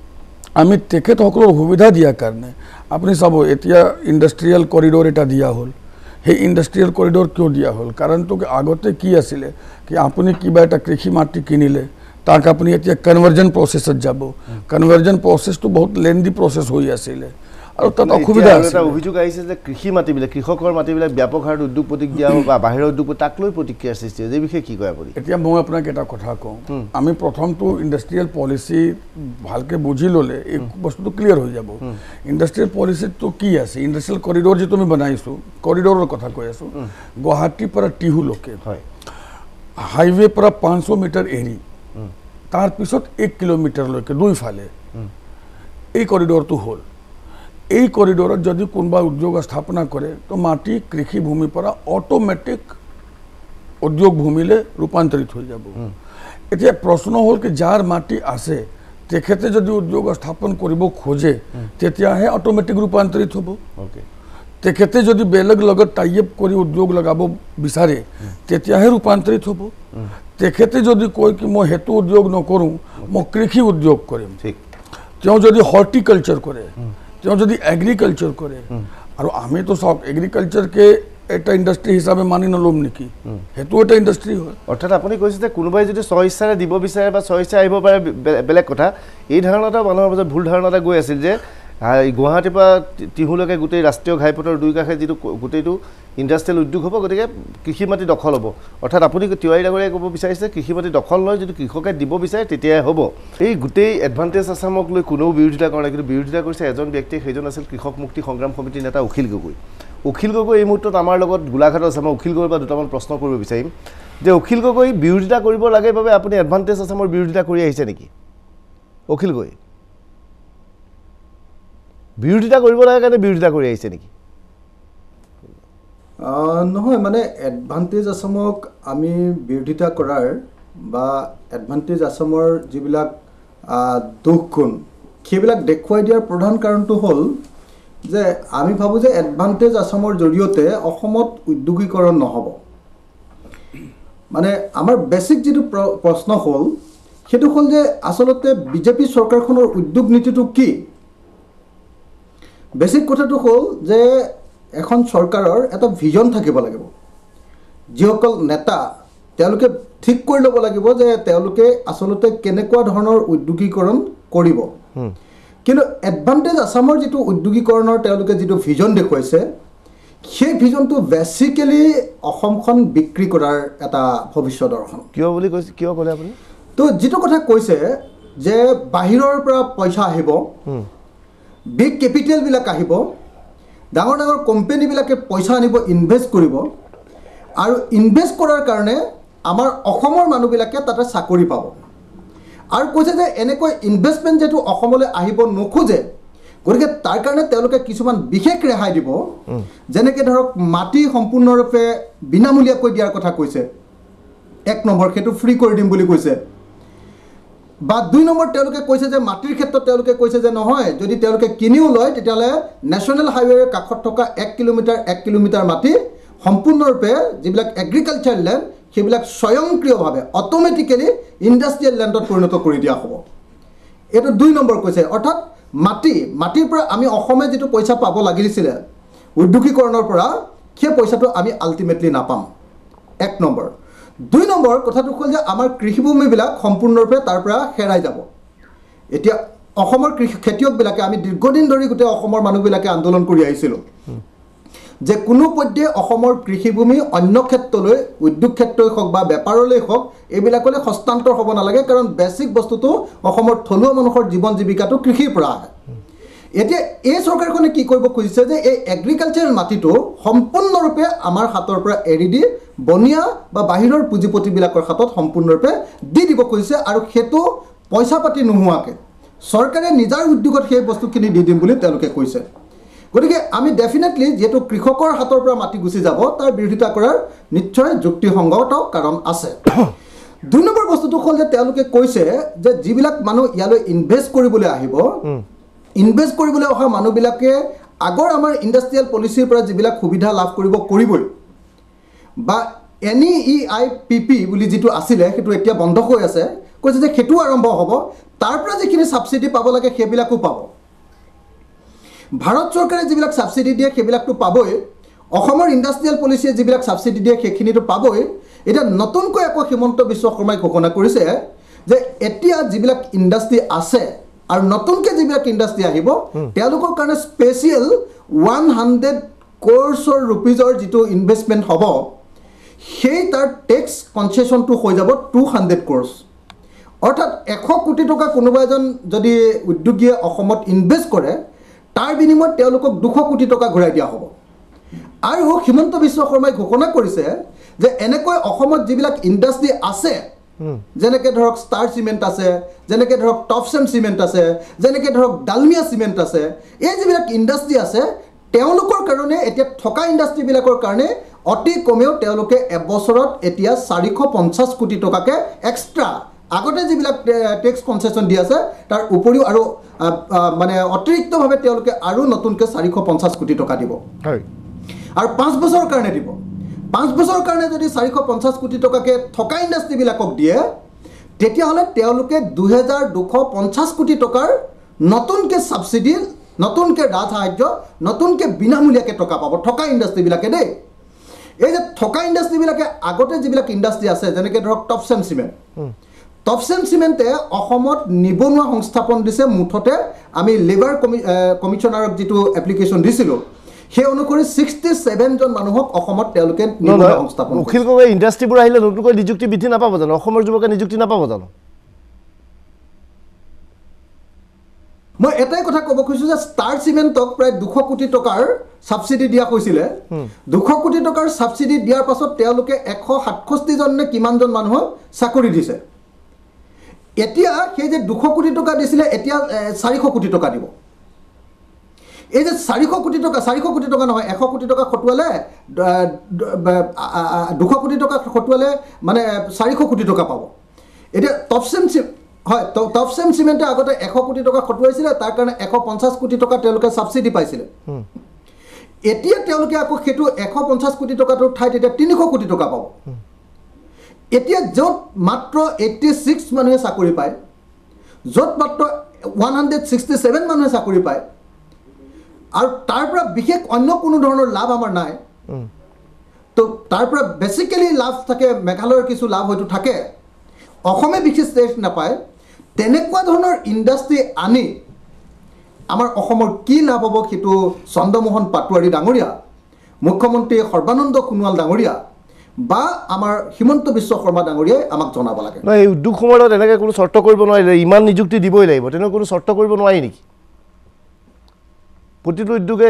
আমি তেখেতসকলৰ সুবিধা দিয়াৰ কাৰণে আপুনি চাব এতিয়া ইণ্ডাষ্ট্ৰিয়েল কৰিডৰ এটা দিয়া হ'ল সেই ইণ্ডাষ্ট্ৰিয়েল কৰিডৰ কিয় দিয়া হ'ল কাৰণটো আগতে কি আছিলে কি আপুনি কিবা এটা কৃষি মাটি কিনিলে তাক আপুনি এতিয়া কনভাৰ্জন প্ৰচেছত যাব কনভাৰ্জন প্ৰচেছটো বহুত লেন্দি প্ৰচেছ হৈ আছিলে আৰু তাত অসুবিধা আছে এটা অভিযোগ আহিছে যে কৃষি মাটিবিলাক কৃষকৰ মাটিবিলাক ব্যাপক হাৰত উদ্যোগপতিক দিয়া হ'ব বা বাহিৰৰ উদ্যোগপতি তাক লৈ প্ৰতিক্ৰিয়াৰ সৃষ্টি হৈছে এই বিষয়ে কি কয় আপুনি এতিয়া মই আপোনাক এটা কথা কওঁ আমি প্ৰথমটো ইণ্ডাষ্ট্ৰিয়েল পলিচি ভালকৈ বুজি ল'লে এই বস্তুটো ক্লিয়াৰ হৈ যাব ইণ্ডাষ্ট্ৰিয়েল পলিচিটো কি আছে ইণ্ডাষ্ট্ৰিয়েল কৰিডৰ যিটো আমি বনাইছোঁ কৰিডৰৰ কথা কৈ আছোঁ গুৱাহাটীৰ পৰা টিহুলৈকে হয় হাইৱে পৰা 500 মিটাৰ এৰি তাৰপিছত 1 কিলোমিটাৰলৈকে দুইফালে এই কৰিডৰটো হ'ল এই কৰিডৰত যদি কোনোবা উদ্যোগ স্থাপনা কৰে তো মাটি কৃষিভূমিৰ পৰা অটোমেটিক উদ্যোগ ভূমিলৈ ৰূপান্তৰিত হৈ যাব এতিয়া প্ৰশ্ন হ'ল কি যাৰ মাটি আছে তেখেতে যদি উদ্যোগ স্থাপন কৰিব খোজে তেতিয়াহে অটোমেটিক ৰূপান্তৰিত হ'ব তেখেতে যদি বেলেগ লগত টাই আপ কৰি উদ্যোগ লগাব বিচাৰে তেতিয়াহে ৰূপান্তৰিত হ'ব তেখেতে যদি কয় কি মই হেতু উদ্যোগ নকৰোঁ মই কৃষি উদ্যোগ কৰিম ঠিক তেওঁ যদি হৰ্টিকালচাৰ কৰে তেওঁ যদি এগ্ৰিকালচাৰ কৰে আৰু আমিতো চাওক এগ্ৰিকালচাৰকে এটা ইণ্ডাষ্ট্ৰি হিচাপে মানি নল'ম নেকি সেইটো এটা ইণ্ডাষ্ট্ৰি হয় অৰ্থাৎ আপুনি কৈছে যে কোনোবাই যদি স্বইচ্ছাৰে দিব বিচাৰে বা স্বইচ্ছাৰে আহিব পাৰে বেলেগ কথা এই ধাৰণা এটা মানুহৰ মাজত ভুল ধাৰণা এটা গৈ আছিল যে গুৱাহাটীৰ পৰা টিহুলৈকে গোটেই ৰাষ্ট্ৰীয় ঘাইপথৰ দুই কাষে যিটো গোটেইটো ইণ্ডাষ্ট্ৰিয়েল উদ্যোগ হ'ব গতিকে কৃষি মাটি দখল হ'ব অৰ্থাৎ আপুনি তিৱাৰী ডাঙৰীয়াই ক'ব বিচাৰিছে কৃষি মাটি দখল নহয় যদি কৃষকে দিব বিচাৰে তেতিয়াহে হ'ব এই গোটেই এডভান্টেজ আছামক লৈ কোনেও বিৰোধিতা কৰা নাই কিন্তু বিৰোধিতা কৰিছে এজন ব্যক্তিয়ে সেইজন আছিল কৃষক মুক্তি সংগ্ৰাম সমিতিৰ নেতা অখিল গগৈ এই মুহূৰ্তত আমাৰ লগত গোলাঘাটত আছে মই অখিল গগৈৰ পৰা দুটামান প্ৰশ্ন কৰিব বিচাৰিম যে অখিল গগৈ বিৰোধিতা কৰিব লাগে বাবে আপুনি এডভান্টেজ আছামৰ বিৰোধিতা কৰি আহিছে নেকি অখিল গগৈ বিৰোধিতা কৰিব লাগে কাৰণে বিৰোধিতা কৰি আহিছে নেকি নহয় মানে এডভান্টেজ আছামক আমি বিৰোধিতা কৰাৰ বা এডভান্টেজ আছামৰ যিবিলাক দুখ গুণ সেইবিলাক দেখুৱাই দিয়াৰ প্ৰধান কাৰণটো হ'ল যে আমি ভাবোঁ যে এডভান্টেজ আছামৰ জৰিয়তে অসমত উদ্যোগীকৰণ নহ'ব মানে আমাৰ বেছিক যিটো প্ৰশ্ন হ'ল সেইটো হ'ল যে আচলতে বিজেপি চৰকাৰখনৰ উদ্যোগ নীতিটো কি বেছিক কথাটো হ'ল যে এখন চৰকাৰৰ এটা ভিজন থাকিব লাগিব যিসকল নেতা তেওঁলোকে ঠিক কৰি ল'ব লাগিব যে তেওঁলোকে আচলতে কেনেকুৱা ধৰণৰ উদ্যোগীকৰণ কৰিব কিন্তু এডভান্টেজ আছামৰ যিটো উদ্যোগীকৰণৰ তেওঁলোকে যিটো ভিজন দেখুৱাইছে সেই ভিজনটো বেছিকেলি অসমখন বিক্ৰী কৰাৰ এটা ভৱিষ্যত দৰ্শন কিয় বুলি কৈছে কিয় ক'লে আপুনি তো যিটো কথা কৈছে যে বাহিৰৰ পৰা পইচা আহিব বিগ কেপিটেলবিলাক আহিব ডাঙৰ ডাঙৰ কোম্পানীবিলাকে পইচা আনিব ইনভেষ্ট কৰিব আৰু ইনভেষ্ট কৰাৰ কাৰণে আমাৰ অসমৰ মানুহবিলাকে তাতে চাকৰি পাব আৰু কৈছে যে এনেকৈ ইনভেষ্টমেণ্ট যেটো অসমলৈ আহিব নোখোজে গতিকে তাৰ কাৰণে তেওঁলোকে কিছুমান বিশেষ ৰেহাই দিব যেনেকৈ ধৰক মাটি সম্পূৰ্ণৰূপে বিনামূলীয়াকৈ দিয়াৰ কথা কৈছে এক নম্বৰ সেইটো ফ্ৰী কৰি দিম বুলি কৈছে বা দুই নম্বৰ তেওঁলোকে কৈছে যে মাটিৰ ক্ষেত্ৰত তেওঁলোকে কৈছে যে নহয় যদি তেওঁলোকে কিনিও লয় তেতিয়াহ'লে নেশ্যনেল হাইৱেৰ কাষত থকা 1 কিলোমিটাৰ মাটি সম্পূৰ্ণৰূপে যিবিলাক এগ্ৰিকালচাৰ লেণ্ড সেইবিলাক স্বয়ংক্ৰিয়ভাৱে অট'মেটিকেলি ইণ্ডাষ্ট্ৰিয়েল লেণ্ডত পৰিণত কৰি দিয়া হ'ব এইটো দুই নম্বৰ কৈছে অৰ্থাৎ মাটিৰ পৰা আমি অসমে যিটো পইচা পাব লাগিছিলে উদ্যোগীকৰণৰ পৰা সেই পইচাটো আমি আল্টিমেটলি নাপাম এক নম্বৰ দুই নম্বৰ কথাটো হ'ল যে আমাৰ কৃষিভূমিবিলাক সম্পূৰ্ণৰূপে তাৰ পৰা হেৰাই যাব এতিয়া অসমৰ খেতিয়কবিলাকে আমি দীৰ্ঘদিন ধৰি গোটেই অসমৰ মানুহবিলাকে আন্দোলন কৰি আহিছিলোঁ যে কোনো পৰ্যায়ে অসমৰ কৃষিভূমি অন্য ক্ষেত্ৰলৈ উদ্যোগ ক্ষেত্ৰই হওক বা বেপাৰলৈ হওক এইবিলাকলৈ হস্তান্তৰ হ'ব নালাগে কাৰণ বেছিক বস্তুটো অসমৰ থলুৱা মানুহৰ জীৱন জীৱিকাটো কৃষিৰ পৰা আহে এতিয়া এই চৰকাৰখনে কি কৰিব খুজিছে যে এই এগ্ৰিকালচাৰেল মাটিটো সম্পূৰ্ণৰূপে আমাৰ হাতৰ পৰা এৰি দি বনিয়া বা বাহিৰৰ পুঁজিপতিবিলাকৰ হাতত সম্পূৰ্ণৰূপে দি দিব খুজিছে আৰু সেইটো পইচা পাতি নোহোৱাকৈ চৰকাৰে নিজৰ উদ্যোগত সেই বস্তুখিনি দি দিম বুলি তেওঁলোকে কৈছে গতিকে আমি ডেফিনেটলি যেহেতু কৃষকৰ হাতৰ পৰা মাটি গুচি যাব তাৰ বিৰোধিতা কৰাৰ নিশ্চয় যুক্তিসংগত কাৰণ আছে দুই নম্বৰ বস্তুটো হ'ল যে তেওঁলোকে কৈছে যে যিবিলাক মানুহ ইয়ালৈ ইনভেষ্ট কৰিবলৈ আহিব ইনভেষ্ট কৰিবলৈ অহা মানুহবিলাকে আগৰ আমাৰ ইণ্ডাষ্ট্ৰিয়েল পলিচিৰ পৰা যিবিলাক সুবিধা লাভ কৰিবই বা NEIPP বুলি যিটো আছিলে সেইটো এতিয়া বন্ধ হৈ আছে কৈছে যে সেইটো আৰম্ভ হ'ব তাৰ পৰা যিখিনি সাবসিডি পাব লাগে সেইবিলাকো পাব ভাৰত চৰকাৰে যিবিলাক সাবসিডি দিয়ে সেইবিলাকটো পাবই অসমৰ ইণ্ডাষ্ট্ৰিয়েল পলিচিয়ে যিবিলাক সাবসিডি দিয়ে সেইখিনিটো পাবই এটা নতুনকৈ আকৌ হিমন্ত বিশ্ব শৰ্মাই ঘোষণা কৰিছে যে এতিয়া যিবিলাক ইণ্ডাষ্ট্ৰি আছে আৰু নতুনকৈ যিবিলাক ইণ্ডাষ্ট্ৰী আহিব তেওঁলোকৰ কাৰণে স্পেচিয়েল 100 crores rupeesৰ যিটো ইনভেষ্টমেণ্ট হ'ব সেই তাৰ টেক্স কনচেশ্যনটো হৈ যাব 200 crores অৰ্থাৎ 100 কোটি টকা কোনোবা এজন যদি উদ্যোগীয়ে অসমত ইনভেষ্ট কৰে তাৰ বিনিময়ত তেওঁলোকক 200 কোটি টকা ঘূৰাই দিয়া হ'ব আৰু হিমন্ত বিশ্ব শৰ্মাই ঘোষণা কৰিছে যে এনেকৈ অসমত যিবিলাক ইণ্ডাষ্ট্ৰী আছে যেনেকৈ ধৰক ষ্টাৰ চিমেণ্ট আছে যেনেকৈ ধৰক টপচেম চিমেণ্ট আছে যেনেকৈ ধৰক ডালমিয়া চিমেণ্ট আছে এই যিবিলাক ইণ্ডাষ্ট্ৰী আছে তেওঁলোকৰ কাৰণে এতিয়া থকা ইণ্ডাষ্ট্ৰীবিলাকৰ কাৰণে অতি কমেও তেওঁলোকে এবছৰত এতিয়া 450 কোটি টকাকৈ এক্সট্ৰা আগতে যিবিলাক টেক্স কনচেশ্যন দি আছে তাৰ উপৰিও আৰু মানে অতিৰিক্তভাৱে তেওঁলোকে আৰু নতুনকৈ 450 কোটি টকা দিব আৰু 5 বছৰৰ কাৰণে দিব 5 বছৰৰ কাৰণে যদি 450 কোটি টকাকৈ থকা ইণ্ডাষ্ট্ৰীবিলাকক দিয়ে তেতিয়াহ'লে তেওঁলোকে 2250 কোটি টকাৰ নতুনকৈ ছাবচিডি নতুনকৈ ৰাজ সাহায্য নতুনকৈ বিনামূলীয়াকৈ টকা পাব থকা ইণ্ডাষ্ট্ৰীবিলাকে দেই এই যে থকা ইণ্ডাষ্ট্ৰীবিলাকে আগতে যিবিলাক ইণ্ডাষ্ট্ৰী আছে যেনেকৈ ধৰক টপচেম চিমেণ্টে অসমত নিবনুৱা সংস্থাপন দিছে মুঠতে আমি লেবাৰ কমিশ্যনাৰক যিটো এপ্লিকেশ্যন দিছিলোঁ সেই অনুসৰি 67 জন মানুহক অসমত তেওঁলোকে নিবনুৱা সংস্থাপন অখিল গগৈ ইণ্ডাষ্ট্ৰীবোৰ আহিলে নতুনকৈ নিযুক্তি বৃদ্ধি নাপাব জানো অসমৰ যুৱকে নিযুক্তি নাপাব জানো মই এটাই কথা ক'ব খুজিছোঁ যে ষ্টাৰ চিমেণ্টক প্ৰায় 200 কোটি টকাৰ ছাবচিডি দিয়া হৈছিলে 200 কোটি টকাৰ ছাবচিডি দিয়াৰ পাছত তেওঁলোকে 167 জন নে কিমানজন মানুহক চাকৰি দিছে এতিয়া সেই যে 200 কোটি টকা দিছিলে এতিয়া 400 কোটি টকা দিব এই যে 400 কোটি টকা নহয় 100 কোটি টকা খটুৱালে 200 কোটি টকা খটুৱালে মানে 400 কোটি টকা পাব এতিয়া টপচেম চিমেণ্টে আগতে 100 কোটি টকা খটুৱাইছিলে তাৰ কাৰণে 150 কোটি টকা তেওঁলোকে ছাবচিডি পাইছিলে এতিয়া তেওঁলোকে আকৌ সেইটো 150 কোটি টকাটোৰ ঠাইত এতিয়া 300 কোটি টকা পাব এতিয়া য'ত মাত্ৰ 86 মানুহে চাকৰি পায় য'ত মাত্ৰ 167 মানুহে চাকৰি পায় আৰু তাৰ পৰা বিশেষ অন্য কোনো ধৰণৰ লাভ আমাৰ নাই তো তাৰ পৰা বেচিকেলি লাভ থাকে মেঘালয়ৰ কিছু লাভ হয়তো থাকে অসমে বিশেষ টেক্স নাপায় তেনেকুৱা ধৰণৰ ইণ্ডাষ্ট্ৰী আনি আমাৰ অসমৰ কি লাভ হ'ব সেইটো চন্দ্ৰমোহন পাটোৱাৰী ডাঙৰীয়া মুখ্যমন্ত্ৰী সৰ্বানন্দ সোণোৱাল ডাঙৰীয়া বা আমাৰ হিমন্ত বিশ্ব শৰ্মা ডাঙৰীয়াই আমাক জনাব লাগে নহয় এই উদ্যোগসমূহত এনেকৈ কোনো চৰ্ত কৰিব নোৱাৰিলে ইমান নিযুক্তি দিবই লাগিব তেনেকুৱা কোনো চৰ্ত কৰিব নোৱাৰি নেকি প্ৰতিটো উদ্যোগে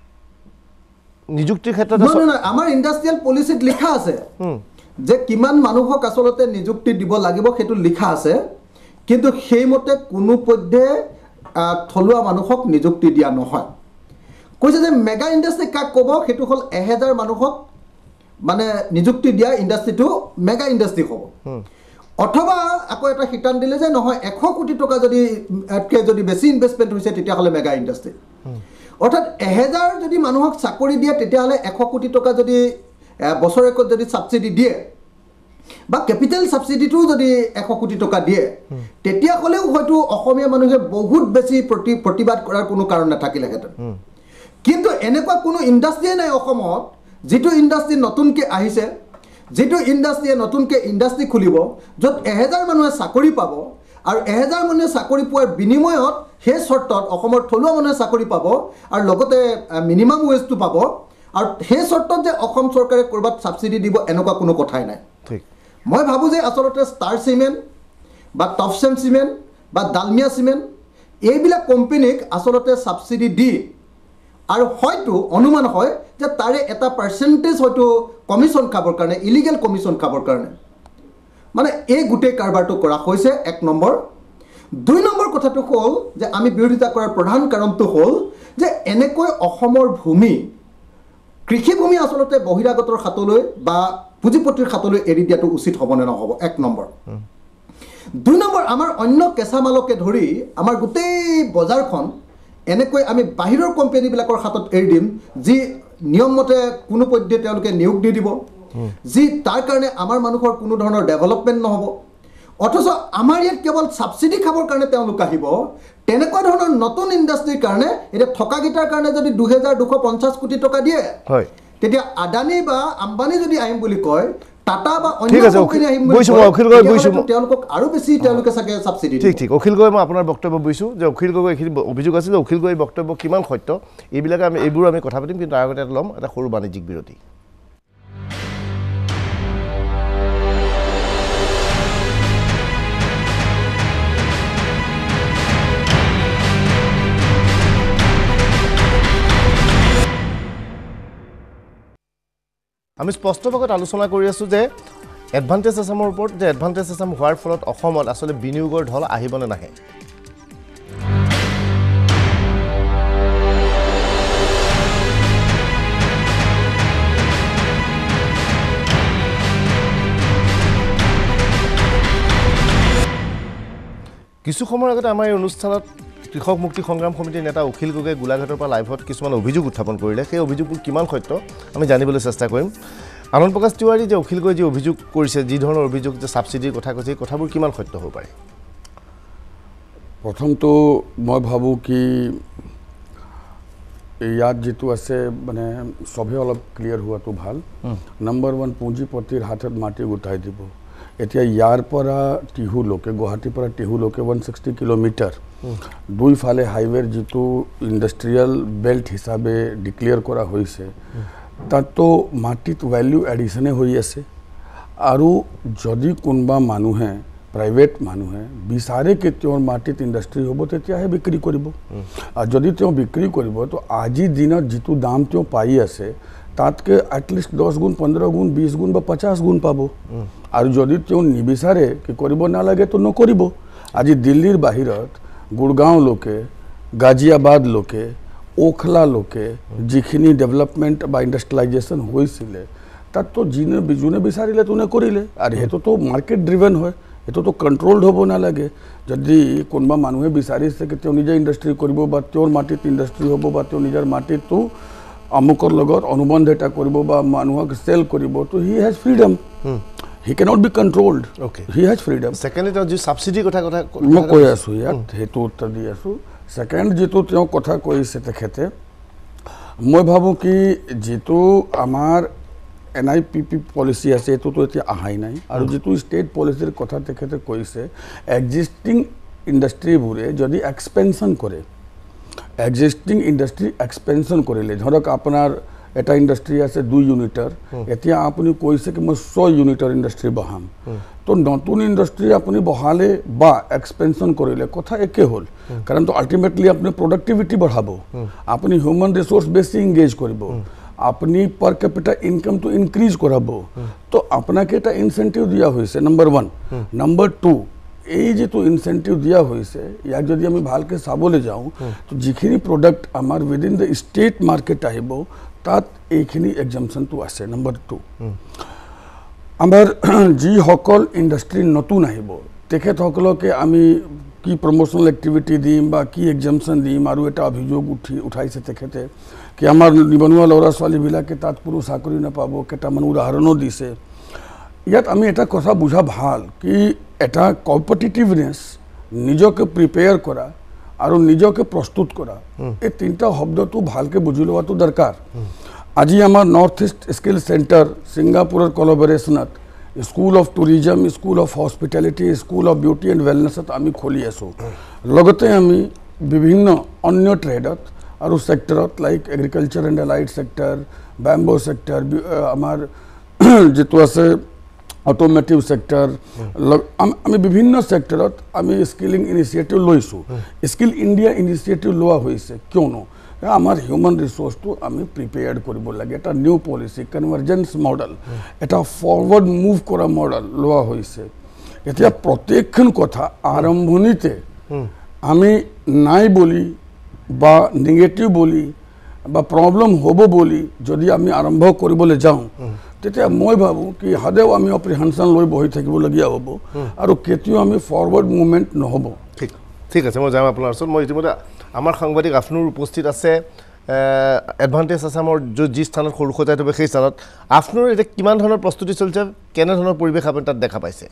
নিযুক্তিৰ ক্ষেত্ৰত নহয় আমাৰ ইণ্ডাষ্ট্ৰিয়েল পলিচিত লিখা আছে যে কিমান মানুহক আচলতে নিযুক্তি দিব লাগিব সেইটো লিখা আছে কিন্তু সেইমতে কোনো পধ্যে থলুৱা মানুহক নিযুক্তি দিয়া নহয় কৈছে যে মেগা ইণ্ডাষ্ট্ৰী কাক ক'ব সেইটো হ'ল 1000 মানুহক মানে নিযুক্তি দিয়া ইণ্ডাষ্ট্ৰীটো মেগা ইণ্ডাষ্ট্ৰী হ'ব অথবা আকৌ এটা শিতান দিলে যে নহয় 100 কোটি টকা যদি বেছি ইনভেষ্টমেণ্ট হৈছে তেতিয়াহ'লে মেগা ইণ্ডাষ্ট্ৰী অৰ্থাৎ 1000 যদি মানুহক চাকৰি দিয়ে তেতিয়াহ'লে 100 কোটি টকা যদি বছৰেকত যদি ছাবচিডি দিয়ে বা কেপিটেল ছাবচিডিটো যদি 100 কোটি টকা দিয়ে তেতিয়াহ'লেও হয়তো অসমীয়া মানুহে বহুত বেছি প্ৰতিবাদ কৰাৰ কোনো কাৰণ নাথাকিলেহেঁতেন কিন্তু এনেকুৱা কোনো ইণ্ডাষ্ট্ৰীয়ে নাই অসমত যিটো ইণ্ডাষ্ট্ৰী নতুনকৈ আহিছে যিটো ইণ্ডাষ্ট্ৰীয়ে নতুনকৈ ইণ্ডাষ্ট্ৰী খুলিব য'ত 1000 মানুহে চাকৰি পাব আৰু 1000 মানুহে চাকৰি পোৱাৰ বিনিময়ত সেই চৰ্তত অসমৰ থলুৱা মানুহে চাকৰি পাব আৰু লগতে মিনিমাম ৱেজটো পাব আৰু সেই চৰ্তত যে অসম চৰকাৰে ক'ৰবাত ছাবচিডি দিব এনেকুৱা কোনো কথাই নাই ঠিক মই ভাবোঁ যে আচলতে ষ্টাৰ চিমেণ্ট বা টপচেম চিমেণ্ট বা ডালমিয়া চিমেণ্ট এইবিলাক কোম্পানীক আচলতে ছাবচিডি দি আৰু হয়তো অনুমান হয় যে তাৰে এটা পাৰ্চেণ্টেজ হয়তো কমিশ্যন খাবৰ কাৰণে ইলিগেল কমিশ্যন খাবৰ কাৰণে মানে এই গোটেই কাৰবাৰটো কৰা হৈছে 1 নম্বৰ 2 নম্বৰ কথাটো হ'ল যে আমি বিৰোধিতা কৰাৰ প্ৰধান কাৰণটো হ'ল যে এনেকৈ অসমৰ ভূমি কৃষিভূমি আচলতে বহিৰাগতৰ হাতলৈ বা পুঁজিপতিৰ হাতলৈ এৰি দিয়াটো উচিত হ'ব নে নহ'ব 1 নম্বৰ 2 নম্বৰ আমাৰ অন্য কেঁচামালকে ধৰি আমাৰ গোটেই বজাৰখন এনেকৈ আমি বাহিৰৰ কোম্পানীবিলাকৰ হাতত এৰি দিম যি নিয়মমতে কোনো পধ্যে তেওঁলোকে নিয়োগ দি দিব যি তাৰ কাৰণে আমাৰ মানুহৰ কোনো ধৰণৰ ডেভেলপমেণ্ট নহ'ব অথচ আমাৰ ইয়াত কেৱল ছাবচিডি খাবৰ কাৰণে তেওঁলোক আহিব তেনেকুৱা ধৰণৰ নতুন ইণ্ডাষ্ট্ৰীৰ কাৰণে এতিয়া থকাকেইটাৰ কাৰণে যদি 2250 কোটি টকা দিয়ে হয় তেতিয়া আদানী বা আম্বানী যদি আহিম বুলি কয় টাটা বা ঠিক অন্য আছে, কোম্পানী আহিম বুজিছো মই, অখিল গগৈ বুজিছো মই। তেওঁলোকক আৰু বেছি তেওঁলোকে চাগে সাবসিডি ঠিক ঠিক অখিল গগৈ মই আপোনাৰ বক্তব্য বুজিছোঁ যে অখিল গগৈ এইখিনি অভিযোগ আছিল যে অখিল গগৈৰ বক্তব্য কিমান সত্য এইবিলাকে এইবোৰ আমি কথা পাতিম, কিন্তু তাৰ আগতে ল'ম এটা সৰু বাণিজ্যিক বিৰতি। আমি স্পষ্টভাৱে আলোচনা কৰি আছোঁ যে এডভান্টেজ আছামৰ ওপৰত, যে এডভান্টেজ আছাম হোৱাৰ ফলত অসমত আচলতে বিনিয়োগৰ ঢল আহিবনে নাহে। কিছু সময়ৰ আগতে আমাৰ এই অনুষ্ঠানত কৃষক মুক্তি সংগ্ৰাম সমিতিৰ নেতা অখিল গগৈয়ে গোলাঘাটৰ পৰা লাইভত কিছুমান অভিযোগ উত্থাপন কৰিলে। সেই অভিযোগবোৰ কিমান সত্য আমি জানিবলৈ চেষ্টা কৰিম। আনন্দ প্ৰকাশ তিৱাৰী যে অখিল গগৈয়ে যি অভিযোগ কৰিছে, যি ধৰণৰ অভিযোগ যে ছাবচিডিৰ কথা কৈছে, এই কথাবোৰ কিমান সত্য হ'ব পাৰে? প্ৰথমটো মই ভাবোঁ কি ইয়াত যিটো আছে মানে চবেই অলপ ক্লিয়াৰ হোৱাটো ভাল। নম্বৰ 1 পুঁজিপতিৰ হাতত মাটি গোটাই দিব। এতিয়া ইয়াৰ পৰা টিহুলৈকে, গুৱাহাটীৰ পৰা টিহুলৈকে 160 কিলোমিটাৰ দুইফালে হাইৱেৰ যিটো ইণ্ডাষ্ট্ৰিয়েল বেল্ট হিচাপে ডিক্লেয়াৰ কৰা হৈছে, তাততো মাটিত ভেলিউ এডিশ্যনে হৈ আছে। আৰু যদি কোনোবা মানুহে, প্ৰাইভেট মানুহে বিচাৰে কি তেওঁৰ মাটিত ইণ্ডাষ্ট্ৰি হ'ব, তেতিয়াহে বিক্ৰী কৰিব। আৰু যদি তেওঁ বিক্ৰী কৰিব, তো আজিৰ দিনত যিটো দাম তেওঁ পাই আছে তাতকৈ এটলিষ্ট 10 গুণ, 15 গুণ, 20 গুণ বা 50 গুণ পাব। আৰু যদি তেওঁ নিবিচাৰে কি কৰিব নালাগে, তো নকৰিব। আজি দিল্লীৰ বাহিৰত গুড়গাঁওলৈকে, গাজিয়াবাদলৈকে, ওখলালৈকে যিখিনি ডেভেলপমেণ্ট বা ইণ্ডাষ্ট্ৰিয়েলাইজেশ্যন হৈছিলে, তাততো যোনে বিচাৰিলে তোনে কৰিলে। আৰু সেইটোতো মাৰ্কেট ড্ৰিভেন হয়, এইটোতো কণ্ট্ৰলড হ'ব নালাগে। যদি কোনোবা মানুহে বিচাৰিছে কি তেওঁ নিজে ইণ্ডাষ্ট্ৰি কৰিব বা তেওঁৰ মাটিত ইণ্ডাষ্ট্ৰি হ'ব বা তেওঁ নিজৰ মাটিটো আমুকৰ লগত অনুবন্ধ এটা কৰিব বা মানুহক চেল কৰিব, তো he has freedom. He cannot be controlled. He has freedom. Secondly তেওঁ যি ছাবচিডিৰ কথা মই কৈ আছোঁ ইয়াত, সেইটো উত্তৰ দি আছোঁ। ছেকেণ্ড যিটো তেওঁ কথা কৈছে তেখেতে, মই ভাবোঁ কি যিটো আমাৰ NIPP পলিচি আছে, এইটোতো এতিয়া অহাই নাই। আৰু যিটো ষ্টেট পলিচিৰ কথা তেখেতে কৈছে, এক্সিষ্টিং ইণ্ডাষ্ট্ৰিবোৰে যদি এক্সপেনশ্যন কৰে, এক্সিষ্টিং ইণ্ডাষ্ট্ৰি এক্সপেনশ্যন কৰিলে, ধৰক আপোনাৰ এটা ইণ্ডাষ্ট্ৰি আছে 2 ইউনিটৰ, এতিয়া আপুনি কৈছে কি মই 6 ইউনিটৰ ইণ্ডাষ্ট্ৰি বহাম, তো নতুন ইণ্ডাষ্ট্ৰি আপুনি বহালে বা এক্সপেনশ্যন কৰিলে কথা একে হ'ল। কাৰণ তো আল্টিমেটলি আপুনি প্ৰডাক্টিভিটি বঢ়াব, আপুনি হিউমেন ৰিচোৰ্চ বেছি ইংগেজ কৰিব, আপনি পার ক্যাপিটা ইনকামটো ইনক্রিজ কৰাব। তো আপনাকে এটা ইনসেন্টিভ দিয়া হৈছে, নম্বৰ 1। নম্বৰ 2, এই যেটো ইনসেন্টিভ দিয়া হৈছে, ইয়াক যদি আমি ভালকে চাবলৈ যাওঁ, তো যিখিনি প্ৰডাক্ট আমাৰ উইদিন দ্য ষ্টেট মাৰ্কেট আহিব, তাত এইখিনি এক্সামপশনটো আছে। নম্বৰ 2, আমাৰ যিসকল ইণ্ডাষ্ট্ৰি নতুন আহিব, তেখেতসকলকে আমি কি প্ৰমোশনাল এক্টিভিটি দিম বা কি এক্সামপশন দিম। আৰু এটা অভিযোগ উঠাইছে তেখেতে কি আমাৰ নিবনুৱা ল'ৰা ছোৱালীবিলাকে তাত কোনো চাকৰি নাপাব, কেইটামান উদাহৰণো দিছে। ইয়াত আমি এটা কথা বুঝা ভাল কি এটা কম্পিটিটিভনেছ, নিজকে প্ৰিপেয়াৰ কৰা আৰু নিজকে প্ৰস্তুত কৰা, এই তিনিটা শব্দটো ভালকে বুজি লোৱাটো দৰকাৰ। আজি আমাৰ নৰ্থ ইষ্ট স্কিল চেণ্টাৰ ছিংগাপুৰৰ কলাবৰেশ্যনত school of tourism, school of hospitality, school of beauty and ৱেলনেছত আমি খুলি আছোঁ। লগতে আমি বিভিন্ন অন্য ট্ৰেডত আৰু ছেক্টৰত like agriculture and allied sector, bamboo sector, আমাৰ যিটো আছে অটোমেটিভ ছেক্টৰ, আমি বিভিন্ন ছেক্টৰত আমি স্কিলিং ইনিচিয়েটিভ লৈছোঁ। স্কিল ইণ্ডিয়া ইনিচিয়েটিভ লোৱা হৈছে কিয়নো আমাৰ হিউমেন ৰিচোৰ্চটো আমি প্ৰিপেয়াৰ্ড কৰিব লাগে। এটা নিউ পলিচি, কনভাৰ্জেন্স মডেল, এটা ফৰৱাৰ্ড মুভ কৰা মডেল লোৱা হৈছে। এতিয়া প্ৰত্যেকখন কথা আৰম্ভণিতে আমি নাই বুলি বা নেগেটিভ বুলি বা প্ৰব্লেম হ'ব বুলি যদি আমি আৰম্ভ কৰিবলৈ যাওঁ, তেতিয়া মই ভাবোঁ কি সদায় আমি অপ্ৰিহেনশ্যন লৈ বহি থাকিবলগীয়া হ'ব আৰু কেতিয়াও আমি ফৰৱাৰ্ড মুভমেণ্ট নহ'ব। ঠিক আছে, মই যাম আপোনাৰ ওচৰত। মই ইতিমধ্যে আমাৰ সাংবাদিক আফনুৰ উপস্থিত আছে এডভান্টেজ আছামৰ যি স্থানত সৰু সজাই থ'ব, সেই স্থানত আফনুৰ এতিয়া কিমান ধৰণৰ প্ৰস্তুতি চলিছে, কেনেধৰণৰ পৰিৱেশ আপুনি তাত দেখা পাইছে?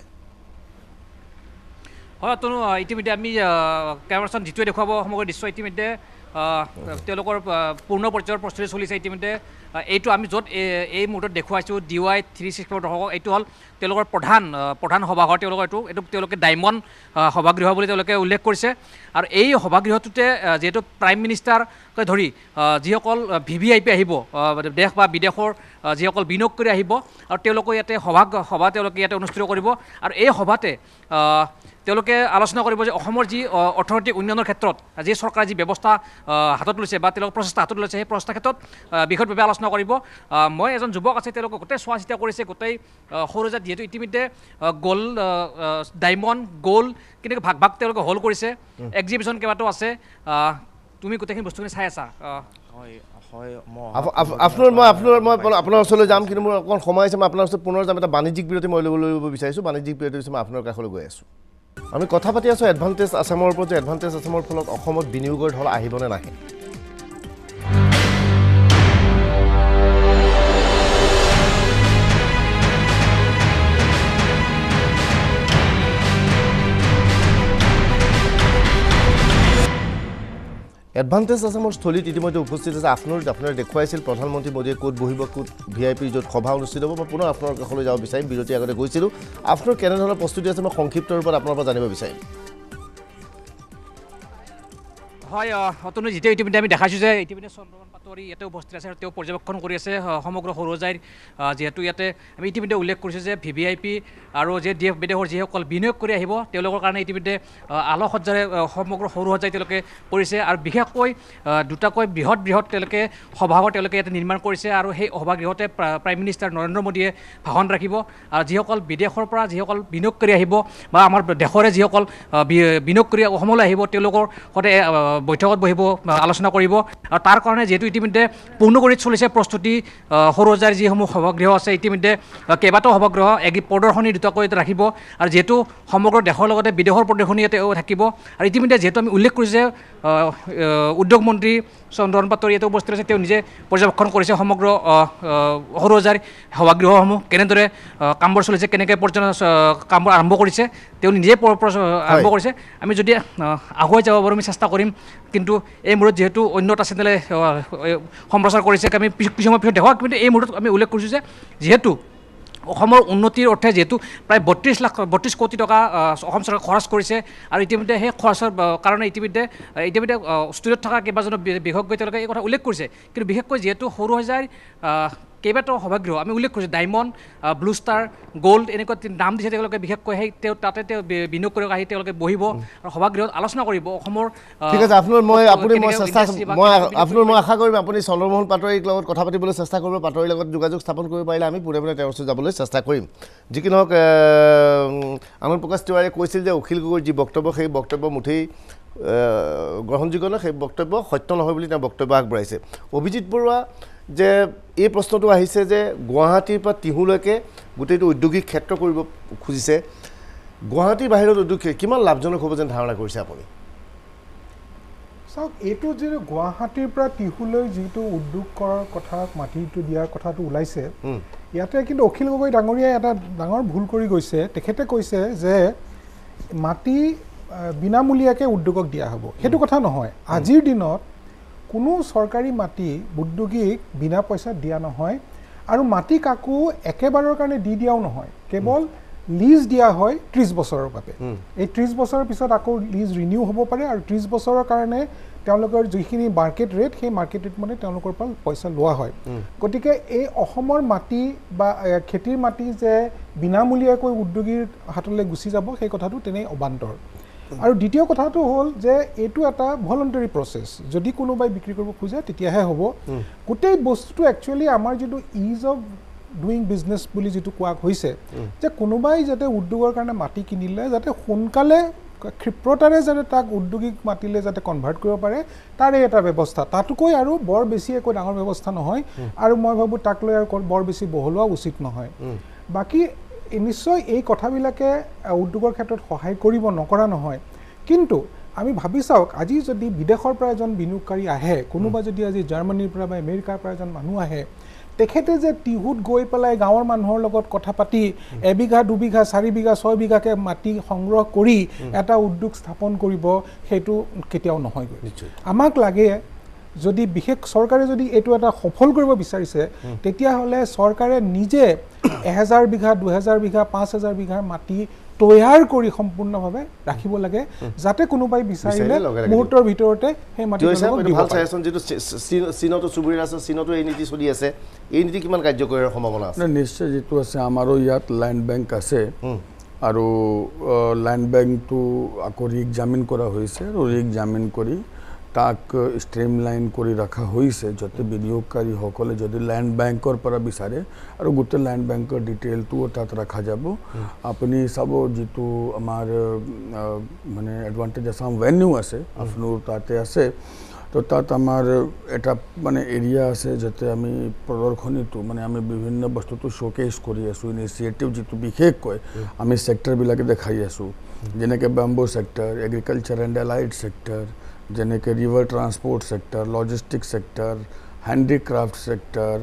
হয় তনু, ইতিমধ্যে আমি কেমেৰাখন যিটোৱে দেখুৱাব সমগ্ৰ দৃশ্য ইতিমধ্যে তেওঁলোকৰ পূৰ্ণ পৰ্যায়ৰ প্ৰস্তুতি চলিছে ইতিমধ্যে এইটো আমি য'ত এই মুহূৰ্তত দেখুৱাইছোঁ DY 364 দশক এইটো হ'ল তেওঁলোকৰ প্ৰধান সভাঘৰ তেওঁলোকৰ এইটো তেওঁলোকে ডায়মণ্ড সভাগৃহ বুলি তেওঁলোকে উল্লেখ কৰিছে আৰু এই সভাগৃহটোতে যিহেতু প্ৰাইম মিনিষ্টাৰকে ধৰি যিসকল VVIP আহিব দেশ বা বিদেশৰ যিসকল বিনিয়োগকাৰী আহিব আৰু তেওঁলোকে ইয়াতে সভা তেওঁলোকে ইয়াতে অনুষ্ঠিত কৰিব আৰু এই সভাতে তেওঁলোকে আলোচনা কৰিব যে অসমৰ যি অৰ্থনৈতিক উন্নয়নৰ ক্ষেত্ৰত যি চৰকাৰে যি ব্যৱস্থা হাতত লৈছে বা তেওঁলোকৰ প্ৰচেষ্টা হাতত লৈছে সেই প্ৰচেষ্টাৰ ক্ষেত্ৰত বিশদভাৱে আলোচনা কৰিব মই এজন যুৱক আছে তেওঁলোকে গোটেই চোৱা চিতা কৰিছে গোটেই সৌৰজাত যিহেতু ইতিমধ্যে গ'ল্ড ডায়মণ্ড গ'ল্ড কেনেকৈ ভাগ তেওঁলোকে হল কৰিছে এক্সিবিশ্যন কেইবাটাও আছে তুমি গোটেইখিনি বস্তুখিনি চাই আছা আপোনাৰ ওচৰলৈ যাম কিন্তু মোৰ অকণ সময় আছে মই আপোনাৰ ওচৰত পুনৰ যাম এটা বাণিজ্যিক বিৰতি মই ল'ব বিচাৰিছোঁ বাণিজ্যিক বিৰতি পিছত মই আপোনাৰ কাষলৈ গৈ আছোঁ আমি কথা পাতি আছোঁ এডভান্টেজ আছামৰ ওপৰত যে এডভান্টেজ আছামৰ ফলত অসমত বিনিয়োগৰ ঢল আহিবনে নাহে এডভান্টেজ আছামৰ স্থলীত ইতিমধ্যে উপস্থিত আছে আপোনাৰ দেখুৱাইছিল প্ৰধানমন্ত্ৰী মোদীয়ে ক'ত বহিব ক'ত VIP য'ত সভা অনুষ্ঠিত হ'ব মই পুনৰ আপোনাৰ কাষলৈ যাব বিচাৰিম বিৰতি আগতে গৈছিলোঁ আপোনাৰ কেনেধৰণৰ প্ৰস্তুতি আছে মই সংক্ষিপ্ত ৰূপত আপোনাৰ পৰা জানিব বিচাৰিম হয় অতনু যেতিয়া ইতিমধ্যে আমি দেখাইছোঁ যে ইতিমধ্যে চন্দ্ৰমোহন পাটোৱাৰী ইয়াতে উপস্থিত আছে আৰু তেওঁ পৰ্যবেক্ষণ কৰি আছে সমগ্ৰ সৌৰজাইৰ যিহেতু ইয়াতে আমি ইতিমধ্যে উল্লেখ কৰিছোঁ যে VVIP আৰু যে দেশ বিদেশৰ যিসকল বিনিয়োগ কৰি আহিব তেওঁলোকৰ কাৰণে ইতিমধ্যে আলোকসজ্জাৰে সমগ্ৰ সৌৰজাই তেওঁলোকে কৰিছে আৰু বিশেষকৈ দুটাকৈ বৃহৎ তেওঁলোকে সভাঘৰ তেওঁলোকে ইয়াতে নিৰ্মাণ কৰিছে আৰু সেই সভাগৃহতে প্ৰাইম মিনিষ্টাৰ নৰেন্দ্ৰ মোদীয়ে ভাষণ ৰাখিব আৰু যিসকল বিদেশৰ পৰা যিসকল বিনিয়োগকাৰী আহিব বা আমাৰ দেশৰে যিসকল বিনিয়োগকাৰী অসমলৈ আহিব তেওঁলোকৰ সৈতে বৈঠকত বহিব আলোচনা কৰিব আৰু তাৰ কাৰণে যেহেতু ইতিমধ্যে পূৰ্ণগতিত চলিছে প্ৰস্তুতি সৌৰজাইৰ যিসমূহ সভাগৃহ আছে ইতিমধ্যে কেইবাটাও সভাগৃহ প্ৰদৰ্শনী দুটাকৈ ৰাখিব আৰু যেহেতু সমগ্ৰ দেশৰ লগতে বিদেশৰ প্ৰদৰ্শনী ইয়াতেও থাকিব আৰু ইতিমধ্যে যেহেতু আমি উল্লেখ কৰিছোঁ যে উদ্যোগ মন্ত্ৰী চন্দ্ৰমোহন পাটোৱাৰী ইয়াতে উপস্থিত আছে তেওঁ নিজে পৰ্যবেক্ষণ কৰিছে সমগ্ৰ সৌৰজাইৰ সভাগৃহসমূহ কেনেদৰে কামবোৰ চলিছে কেনেকৈ কামবোৰ আৰম্ভ কৰিছে তেওঁ নিজে আৰম্ভ কৰিছে আমি যদি আগুৱাই যাব পাৰোঁ আমি চেষ্টা কৰিম কিন্তু এই মুহূৰ্তত যেহেতু অন্য এটা চেনেলে সম্প্ৰচাৰ কৰিছে আমি কিছুমান পিছত দেখুৱাম কিন্তু এই মুহূৰ্তত আমি উল্লেখ কৰিছোঁ যে যিহেতু অসমৰ উন্নতিৰ অৰ্থে যেহেতু প্ৰায় 32 কোটি টকা অসম চৰকাৰে খৰচ কৰিছে আৰু ইতিমধ্যে সেই খৰচৰ কাৰণে ইতিমধ্যে ষ্টুডিঅ'ত থকা কেইবাজনো বিশেষজ্ঞই তেওঁলোকে এই কথা উল্লেখ কৰিছে কিন্তু বিশেষকৈ যিহেতু সৌৰজাইৰ কেইবাটাও সভাগৃহ আমি উল্লেখ কৰিছোঁ ডায়মণ্ড ব্লু ষ্টাৰ গ'ল্ড এনেকুৱা নাম দিছে তেওঁলোকে বিশেষকৈ সেই তাতে বিনিয়োগ কৰি আহি তেওঁলোকে বহিব আৰু সভাগৃহত আলোচনা কৰিব অসমৰ ঠিক আছে মই আশা কৰিম আপুনি চন্দ্ৰমোহন পাটোৱাৰীৰ লগত কথা পাতিবলৈ চেষ্টা কৰিব পাটোৱাৰীৰ লগত যোগাযোগ স্থাপন কৰিব পাৰিলে আমি পোনে তেওঁৰ ওচৰত যাবলৈ চেষ্টা কৰিম যি কি নহওক আনন্দ প্ৰকাশ তিৱাৰীয়ে কৈছিল যে অখিল গগৈৰ যি বক্তব্য সেই বক্তব্য মুঠেই গ্ৰহণযোগ্য নহয় সেই বক্তব্য সত্য নহয় বুলি তেওঁ বক্তব্য আগবঢ়াইছে অভিজিত বৰুৱা যে এই প্ৰশ্নটো আহিছে যে গুৱাহাটীৰ পৰা টিহুলৈকে গোটেইটো ঔদ্যোগিক ক্ষেত্ৰ কৰিব খুজিছে গুৱাহাটীৰ বাহিৰত উদ্যোগ কিমান লাভজনক হ'ব যেন ধাৰণা কৰিছে আপুনি চাওক এইটো যে গুৱাহাটীৰ পৰা টিহুলৈ যিটো উদ্যোগ কৰাৰ কথা মাটিটো দিয়াৰ কথাটো ওলাইছে ইয়াতে কিন্তু অখিল গগৈ ডাঙৰীয়াই এটা ডাঙৰ ভুল কৰি গৈছে তেখেতে কৈছে যে মাটি বিনামূলীয়াকৈ উদ্যোগক দিয়া হ'ব সেইটো কথা নহয় আজিৰ দিনত কোনো চৰকাৰী মাটি উদ্যোগীক বিনা পইচাত দিয়া নহয় আৰু মাটি কাকো একেবাৰৰ কাৰণে দিয়াও নহয় কেৱল লিজ দিয়া হয় 30 বছৰৰ বাবে এই 30 বছৰৰ পিছত আকৌ লিজ ৰিনিউ হ'ব পাৰে আৰু 30 বছৰৰ কাৰণে তেওঁলোকৰ যিখিনি মাৰ্কেট ৰেট সেই মাৰ্কেট ৰেট মানে তেওঁলোকৰ পৰা পইচা লোৱা হয় গতিকে এই অসমৰ মাটি বা খেতিৰ মাটি যে বিনামূলীয়াকৈ উদ্যোগীৰ হাতলৈ গুচি যাব সেই কথাটো তেনেই অবান্তৰ আৰু দ্বিতীয় কথাটো হ'ল যে এইটো এটা ভলাণ্টাৰী প্ৰচেছ যদি কোনোবাই বিক্ৰী কৰিব খোজে তেতিয়াহে হ'ব গোটেই বস্তুটো একচুৱেলি আমাৰ যিটো ইজ অফ ডুইং বিজনেছ বুলি যিটো কোৱা হৈছে যে কোনোবাই যাতে উদ্যোগৰ কাৰণে মাটি কিনিলে যাতে সোনকালে ক্ষিপ্ৰতাৰে যাতে তাক উদ্যোগিক মাটিলে যাতে কনভাৰ্ট কৰিব পাৰে তাৰে এটা ব্যৱস্থা তাতকৈ আৰু বৰ বেছি একো ডাঙৰ ব্যৱস্থা নহয় আৰু মই ভাবোঁ তাক লৈ আৰু বৰ বেছি বহলোৱা উচিত নহয় বাকী নিশ্চয় এই কথাবিলাকে উদ্যোগৰ ক্ষেত্ৰত সহায় কৰিব নকৰা নহয় কিন্তু আমি ভাবি চাওক আজি যদি বিদেশৰ পৰা এজন বিনিয়োগকাৰী আহে কোনোবা যদি আজি জাৰ্মানীৰ পৰা বা আমেৰিকাৰ পৰা এজন মানুহ আহে তেখেতে যে টিহুত গৈ পেলাই গাঁৱৰ মানুহৰ লগত কথা পাতি 1 বিঘা 2 বিঘা 4 বিঘা 6 বিঘাকে মাটি সংগ্ৰহ কৰি এটা উদ্যোগ স্থাপন কৰিব সেইটো কেতিয়াও নহয়গৈ আমাক লাগে যদি বিশেষ চৰকাৰে যদি এইটো এটা সফল কৰিব বিচাৰিছে তেতিয়াহ'লে চৰকাৰে নিজে 1000 বিঘা 2000 বিঘা 5000 বিঘাৰ মাটি তৈয়াৰ কৰি সম্পূৰ্ণভাৱে ৰাখিব লাগে যাতে কোনোবাই বিচাৰিলে মুহূৰ্তৰ ভিতৰতে সেই মাটি ভাল চাইছন যেটো চীনতো চুবুৰীৰ আছে চীনতো এই নীতি চলি আছে এই নীতি কিমান কাৰ্যকৰীৰ সম্ভাৱনা আছে নিশ্চয় যেটো আছে আমাৰো ইয়াত ল্যান্ড ব্যাংক আছে আৰু ল্যান্ড ব্যাংকটো আকৌ ৰিএক্সামিন কৰা হৈছে আৰু ৰিএক্সামিন কৰি তাক স্ট্ৰিমলাইন কৰি ৰাখা হৈছে যাতে বিনিয়োগকাৰীসকলে যদি ল্যান্ড ব্যাংকৰ পৰা বিচাৰে আৰু গোটেই ল্যান্ড ব্যাংকৰ ডিটেইলটো তাত ৰাখা যাব আপুনি চাব যেটো আমাৰ মানে এডভান্টেজ আসাম ভেন্যু আছে আপোনাৰ তাতে আছে তো তাত আমাৰ এটা মানে এৰিয়া আছে যাতে আমি প্ৰদৰ্শনীটো মানে আমি বিভিন্ন বস্তুটো শোকেস কৰি আছো ইনিচিয়েটিভ যেটো বিশেষ কয় আমি সেক্টৰ বিলাকে দেখাই আছো যেনেকৈ bamboo sector agriculture and allied sector যেনেকৈ river transport sector logistic sector handicraft sector,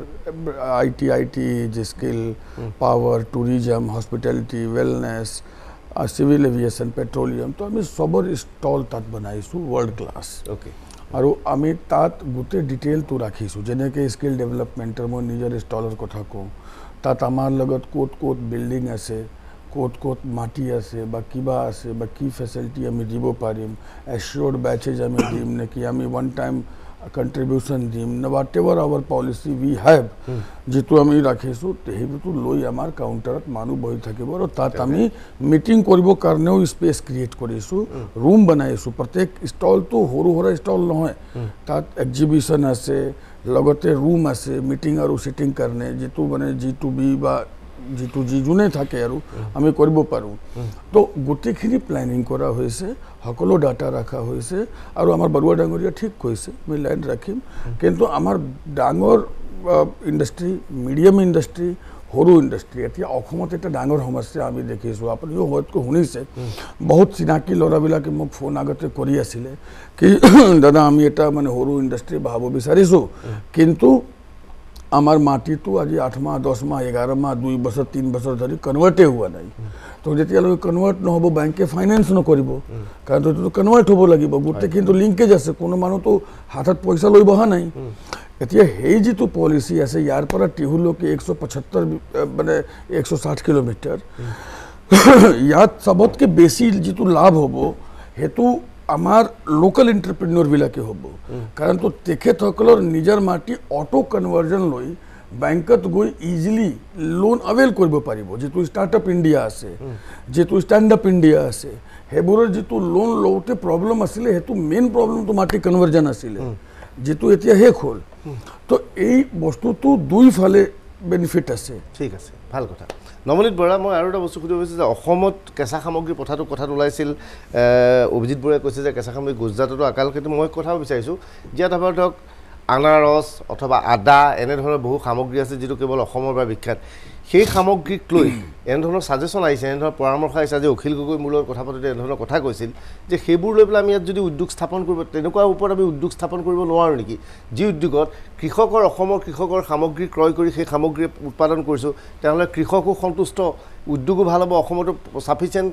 IT, skill, power, tourism, hospitality, wellness, civil aviation, petroleum. तो आमी सबर स्टॉल तात बनाइसु वर्ल्ड क्लास. Okay. আৰু আমি তাত গোটে ডিটেইল তো ৰাখিছো যেনেকৈ স্কিল ডেভেলপমেন্টৰ মই নিজৰ স্টলৰ কথা কওঁ তাত আমাৰ লগত কোট বিল্ডিং আছে কোট মাটি আছে বা কিবা আছে বা কি ফেসিলিটি আমি দিব পাৰিম এশিওর্ড ব্যাচেজ আমি দিম নেকি আমি ওয়ান টাইম contribution দিম না whatever our policy we have যেটো আমি ৰাখিছো তেহেটো লৈ আমাৰ কাউন্টাৰত মানুহ বহি থাকিব আৰু তাত আমি মিটিং কৰিব কাৰণেও স্পেস ক্ৰিয়েট কৰিছো ৰুম বনাইছো প্ৰত্যেক ষ্টল তো হৰু হৰা ষ্টল নহয় তাত এক্সিবিশন আছে লগতে ৰুম আছে মিটিং আৰু সিটিং কাৰণে যেটো মানে G2B বা যেটো যোনে থাকে আৰু আমি কৰিব পাৰো তো গোটেখিনি প্ল্যানিং কৰা হৈছে সকলো ডাটা ৰাখা হৈছে আৰু আমাৰ বৰুৱা ডাঙৰীয়া ঠিক কৈছে মই ল্যান্ড ৰাখিম কিন্তু আমাৰ ডাঙৰ ইন্ডাস্ট্রি মিডিয়াম ইন্ডাস্ট্রি সৰু ইন্ডাস্ট্রি এতিয়া অসমত এটা ডাঙৰ সমস্যা আমি দেখিছো আপুনিও হয়তো শুনিছে বহুত চিনাকি লৰাবিলাকে মোক ফোন আগতে কৰি আছিল কি দাদা আমি এটা মানে সৰু ইন্ডাস্ট্রি ভাব বিচাৰিছো কিন্তু আমার মাটি তো আজি 8 মাহ 10 মাহ 11 মাহ 2 বছর 3 বছর ধৰি কনভার্টে हुआ নাই তো যেতিয়ালৈ কনভার্ট নহব ব্যাংকে ফাইনান্স নকৰিব কাৰণ তো কনভার্ট হ'ব লাগিব গুটে কিন্তু লিংকেজ আছে কোনো মানুহ তো হাতত পইচা লৈ বহা নাই এতিয়া হেই যেটো পলিসি আছে ইয়াৰ পৰা টিহুলৈকে 175 মানে 160 কিলোমিটার ইয়াত সবতকে বেছি যেটো লাভ হ'ব হেতু আমার লোকাল এন্টারপ্রেনিয়র বিলাকে হব কারণ তো তেখেতসকলৰ নিজৰ মাটি অটো কনভার্জন লৈ ব্যাংকত গৈ ইজিলি লোন অ্যাভেল কৰিব পাৰিব যেটো স্টার্টআপ ইন্ডিয়া আছে যেটো স্ট্যান্ড আপ ইন্ডিয়া আছে হেবোৰৰ যেটো লোন লওতে প্রবলেম আছিল হেতু মেইন প্রবলেম তো মাটি কনভার্জন আছিল যেটো এতিয়া শেষ হল তো এই বস্তুটো দুই ফালে বেনিফিট আছে ঠিক আছে ভাল কথা নমনিত বৰা মই আৰু এটা বস্তু সুধিব বিচাৰিছো যে অসমত কেঁচা সামগ্ৰী কথাটো ওলাইছিল অভিজিত বৰাই কৈছে যে কেঁচা সামগ্ৰী গুজৰাটতো আকাল কিন্তু মই কথা বিচাৰিছো যে আপোনাৰ ধৰক আনাৰস অথবা আদা এনে ধৰণৰ বহু সামগ্ৰী আছে যেটো কেৱল অসমৰ বাবে বিখ্যাত সেই সামগ্ৰীক লৈ এনে ধৰণৰ সাজেশন আহিছে এনে ধৰণৰ পৰামৰ্শ আহিছে যে অখিল গগৈ মূলৰ কথা পাতোতে এনে ধৰণৰ কথা কৈছিল যে সেইবোৰ লৈ পেলাই আমি ইয়াত যদি উদ্যোগ স্থাপন কৰিব তেনেকুৱা ওপৰত আমি উদ্যোগ স্থাপন কৰিব নোৱাৰো নেকি যি উদ্যোগত কৃষকৰ অসমৰ কৃষকৰ সামগ্ৰী ক্ৰয় কৰি সেই সামগ্ৰী উৎপাদন কৰিছো তেহলে কৃষকও সন্তুষ্ট উদ্যোগও ভাল হ'ব অসমতো সাফিচিয়েন্ট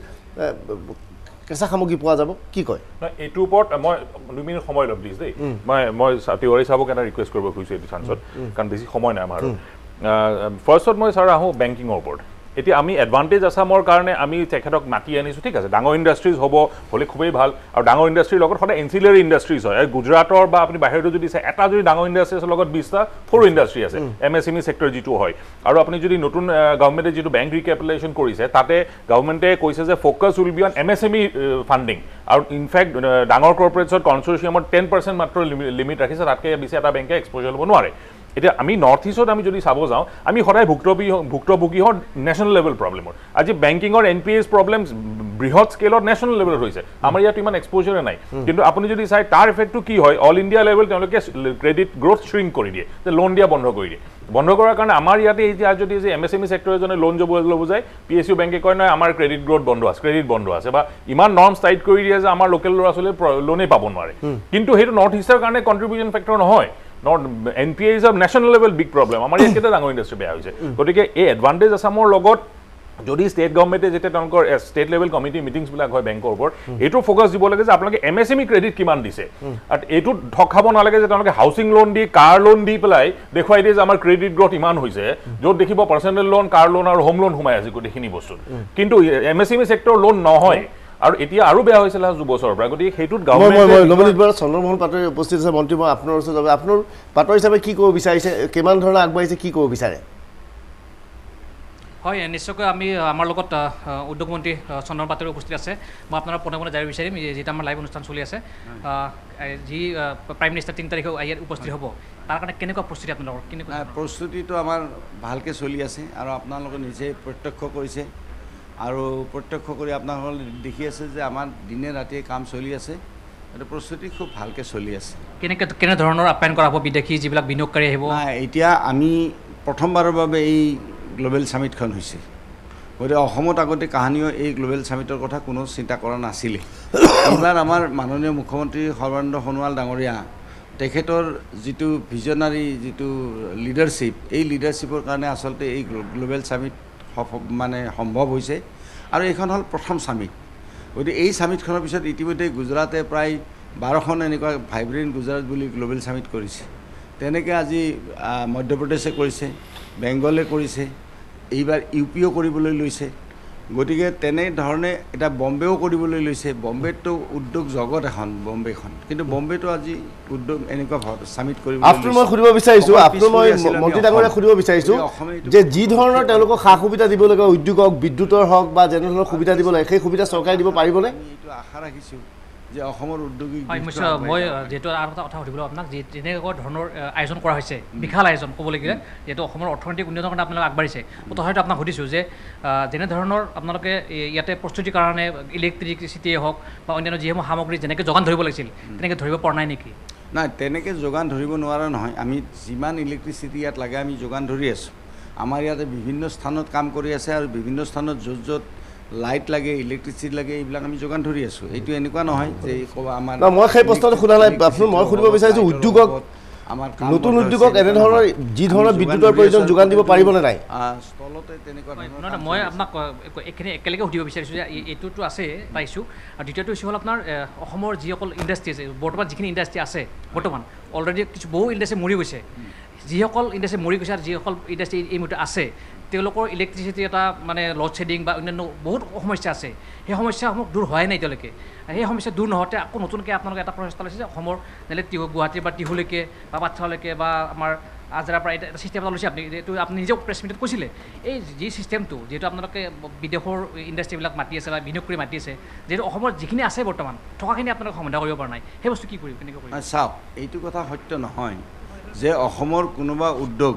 কেঁচা সামগ্ৰী পোৱা যাব কি কয় না এটো ওপৰত মই 2 মিনিট সময় লব প্লিজ দেই মই তিৱাৰী সাহেবক এটা ৰিকুৱেষ্ট কৰিব খুজিছো এই চান্সত কাৰণ বেছি সময় নাই আমাৰ ফাৰ্ষ্টত মই স্যাৰ আহো বেংকিংৰ ওপৰত এতিয়া আমি এডভান্টেজ আসামৰ কাৰণে আমি তেখেতক মাতি আনিছো ঠিক আছে ডাঙৰ ইন্ডাস্ট্ৰিজ হ'ব হলে খুবেই ভাল আৰু ডাঙৰ ইন্ডাস্ট্ৰিৰ লগত সদায় এনসিলাৰী ইন্ডাস্ট্ৰিজ হয় গুজৰাটৰ বা আপুনি বাহিৰতো যদি চাই এটা যদি ডাঙৰ ইন্ডাস্ট্ৰিৰ লগত 20টা সৰু ইন্ডাস্ট্ৰি আছে এমএসএমই সেক্টৰ যেটো হয় আৰু আপুনি যদি নতুন গভৰ্নমেণ্টে যেটো বেংক ৰিকেপিটেলেশন কৰিছে তাতে গভৰ্নমেণ্টে কৈছে যে focus will be on MSME funding আৰু ইনফ্যাক্ট ডাঙৰ কৰ্পোৰেটছত কনসোৰ্টিয়ামত 10% মাত্ৰ লিমিট ৰাখিছে তাতকৈ বেছি এটা বেংকে এক্সপোজাৰ ল'ব নোৱাৰে এতিয়া আমি নৰ্থ ইষ্টত আমি যদি চাব যাওঁ আমি সদায় ভুক্তভোগী হওঁ ন্যাশনাল লেভেল প্ৰবলেমৰ আজি বেংকিংৰ এনপিএছ প্ৰবলেমছ বৃহৎ স্কেলত ন্যাশনাল লেভেলত হৈছে আমাৰ ইয়াত ইমান এক্সপোজাৰ নাই কিন্তু আপুনি যদি চাই তাৰ ইফেক্টটো কি হয় অল ইণ্ডিয়া লেভেল তেওঁলোকে ক্ৰেডিট গ্ৰোথ শ্ৰিংক কৰি দিয়ে যে লোন দিয়া বন্ধ কৰি দিয়ে বন্ধ কৰাৰ কাৰণে আমাৰ ইয়াতে এই যে যদি যে এমএসএমই সেক্টৰ এজনে লোন ল'ব যায় পিএসইউ বেংকে কয় নহয় আমাৰ ক্ৰেডিট গ্ৰোথ বন্ধ আছে ক্ৰেডিট বন্ধ আছে বা ইমান নৰ্মছ টাইট কৰি দিয়ে যে আমাৰ লোকেল ল'ৰা ছোৱালীয়ে লোনেই পাব নোৱাৰে কিন্তু সেইটো নৰ্থ ইষ্টৰ কাৰণে কণ্ট্ৰিবিউশ্যন ফেক্টৰ নহয় NPA is a national level big problem. আমাৰ ইয়াত কেটা ডাঙৰ ইন্ডাস্ট্ৰি বেয়া হৈছে গতিকে এই এডভান্টেজ আসামৰ লগত যদি ষ্টেট গভৰ্ণমেণ্টে যেতিয়া তেওঁলোকৰ ষ্টেট লেভেল কমিটি মিটিংছবিলাক হয় বেংকৰ ওপৰত এইটো ফ'কাছ দিব লাগে যে আপোনালোকে MSME ক্ৰেডিট কিমান দিছে আৰু এইটো ঠগ খাব নালাগে যে তেওঁলোকে হাউচিং লোন দি কাৰ লোন দি পেলাই দেখুৱাই দিয়ে যে আমাৰ ক্ৰেডিট গ্ৰথ ইমান হৈছে য'ত দেখিব পাৰ্চনেল লোন কাৰ লোন আৰু হোম লোন সোমাই আছে গোটেইখিনি বস্তুত কিন্তু MSME ছেক্টৰ লোন নহয় আৰু এতিয়া আৰু বেয়া হৈছিল বছৰৰ পৰা গতিকে সেইটোত গভৰ্ণমেণ্ট চন্দ্ৰমোহন পাটোৱাৰী উপস্থিত আছে মন্ত্ৰী মই আপোনাৰ ওচৰত যাব আপোনাৰ পাটোৱাৰী হিচাপে কি ক'ব বিচাৰিছে কিমান ধৰণে আগবাঢ়িছে কি ক'ব বিচাৰে হয় নিশ্চয়কৈ আমি আমাৰ লগত উদ্যোগ মন্ত্ৰী চন্দ্ৰমোহন পাটোৱাৰী উপস্থিত আছে মই আপোনাৰ প্ৰথমতে জানিব বিচাৰিম যিটো আমাৰ লাইভ অনুষ্ঠান চলি আছে যি প্ৰাইম মিনিষ্টাৰ 3 তাৰিখে ইয়াত উপস্থিত হ'ব তাৰ কাৰণে কেনেকুৱা প্ৰস্তুতি আপোনালোকৰ কেনেকুৱা প্ৰস্তুতিটো আমাৰ ভালকৈ চলি আছে আৰু আপোনালোকে নিজে প্ৰত্যক্ষ কৰিছে আৰু প্ৰত্যক্ষ কৰি আপোনালোকে দেখি আছে যে আমাৰ দিনে ৰাতিয়ে কাম চলি আছে এইটো প্ৰস্তুতি খুব ভালকৈ চলি আছে কেনেধৰণৰ আপ্যায়ন কৰা হ'ব বিদেশী যিবিলাক বিনিয়োগকাৰী আহিব এতিয়া আমি প্ৰথমবাৰৰ বাবে এই গ্লোবেল সামিটখন হৈছে গতিকে অসমত আগতে কাহানিও এই গ্লোবেল সামিটৰ কথা কোনো চিন্তা কৰা নাছিলে এইবাৰ আমাৰ মাননীয় মুখ্যমন্ত্ৰী সৰ্বানন্দ সোণোৱাল ডাঙৰীয়া তেখেতৰ যিটো ভিজনাৰী যিটো লিডাৰশ্বিপ এই লিডাৰশ্বিপৰ কাৰণে আচলতে এই গ্লোবেল সামিট মানে সম্ভৱ হৈছে আৰু এইখন হ'ল প্ৰথম সামিট গতিকে এই সামিটখনৰ পিছত ইতিমধ্যে গুজৰাটে প্ৰায় 12খন এনেকুৱা ভাইব্ৰেণ্ট গুজৰাট বুলি গ্লোবেল সামিট কৰিছে তেনেকৈ আজি মধ্যপ্ৰদেশে কৰিছে বেংগলে কৰিছে এইবাৰ UPও কৰিবলৈ লৈছে গতিকে তেনেধৰণে এটা বম্বেও কৰিবলৈ লৈছে বম্বেতো উদ্যোগ জগত এখন বম্বেখন কিন্তু বম্বেটো আজি উদ্যোগ এনেকুৱা সামিট কৰিবলৈ আপুনি মই সুধিব বিচাৰিছোঁ আপুনি মই মন্ত্ৰী ডাঙৰীয়া সুধিব বিচাৰিছোঁ যে যি ধৰণৰ তেওঁলোকক সা সুবিধা দিব লাগে উদ্যোগক বিদ্যুতৰ হওক বা যেনে ধৰণৰ সুবিধা দিব লাগে সেই সুবিধা চৰকাৰে দিব পাৰিবনে এইটো আশা ৰাখিছোঁ যে অসমৰ উদ্যোগিক মই যেহেতু আৰু এটা কথা সুধিবলৈ আপোনাক যে তেনেকুৱা ধৰণৰ আয়োজন কৰা হৈছে বিশাল আয়োজন ক'বলগীয়া যিহেতু অসমৰ অৰ্থনৈতিক উন্নয়নৰ কাৰণে আপোনালোকে আগবাঢ়িছে তথাপিতো আপোনাক সুধিছোঁ যে যেনেধৰণৰ আপোনালোকে ইয়াতে প্ৰস্তুতিৰ কাৰণে ইলেক্ট্ৰিচিটিয়ে হওক বা অন্যান্য যিসমূহ সামগ্ৰী যেনেকৈ যোগান ধৰিব লাগিছিল তেনেকৈ ধৰিব পৰা নাই নেকি নাই তেনেকৈ যোগান ধৰিব নোৱাৰা নহয় আমি যিমান ইলেক্ট্ৰিচিটি ইয়াত লাগে আমি যোগান ধৰি আছোঁ আমাৰ ইয়াতে বিভিন্ন স্থানত কাম কৰি আছে আৰু বিভিন্ন স্থানত য'ত য'ত লাইট লাগে ইলেক্ট্ৰিচিটি লাগে এইবিলাক আমি যোগান ধৰি আছোঁ এইটো এনেকুৱা নহয় যে আমাৰ মই সেই প্ৰশ্নটো সোধা নাই আপুনি মই সুধিব বিচাৰিছোঁ উদ্যোগক আমাৰ নতুন উদ্যোগক এনেধৰণৰ যি ধৰণৰ বিদ্যুতৰ প্ৰয়োজন যোগান দিব পাৰিবনে নাই স্থলতে তেনেকুৱা নহয় মই আপোনাক এইখিনি একেলগে সুধিব বিচাৰিছোঁ যে এইটোতো আছে এটা ইছ্যু আৰু দ্বিতীয়টো ইছ্যু হ'ল আপোনাৰ অসমৰ যিসকল ইণ্ডাষ্ট্ৰি আছে বৰ্তমান যিখিনি ইণ্ডাষ্ট্ৰি আছে বৰ্তমান অলৰেডি কিছু বহু ইণ্ডাষ্ট্ৰি মৰি গৈছে যিসকল ইণ্ডাষ্ট্ৰি মৰি গৈছে আৰু যিসকল ইণ্ডাষ্ট্ৰি এই মুহূৰ্তে আছে তেওঁলোকৰ ইলেক্ট্ৰিচিটি এটা মানে ল'ড শ্বেডিং বা অন্যান্য বহুত সমস্যা আছে সেই সমস্যাসমূহ দূৰ হোৱাই নাই এতিয়ালৈকে সেই সমস্যা দূৰ নহওঁতে আকৌ নতুনকৈ আপোনালোকে এটা প্ৰচেষ্টা লৈছে যে অসমৰ যেনে গুৱাহাটীৰ পৰা টিহুলৈকে বা পাঠশালালৈকে বা আমাৰ আজৰাৰ পৰা এটা ছিষ্টেম এটা লৈছে এইটো আপুনি নিজেও প্ৰেছ মিটত কৈছিলে এই যি ছিষ্টেমটো যিহেতু আপোনালোকে বিদেশৰ ইণ্ডাষ্ট্ৰিবিলাক মাতি আছে বা বিনিয়োগ কৰি মাতি আছে যিহেতু অসমৰ যিখিনি আছে বৰ্তমান থকাখিনি আপোনালোকে সমাধা কৰিব পৰা নাই সেই বস্তু কি কৰিম কেনেকৈ কৰিম চাওক এইটো কথা সত্য নহয় যে অসমৰ কোনোবা উদ্যোগ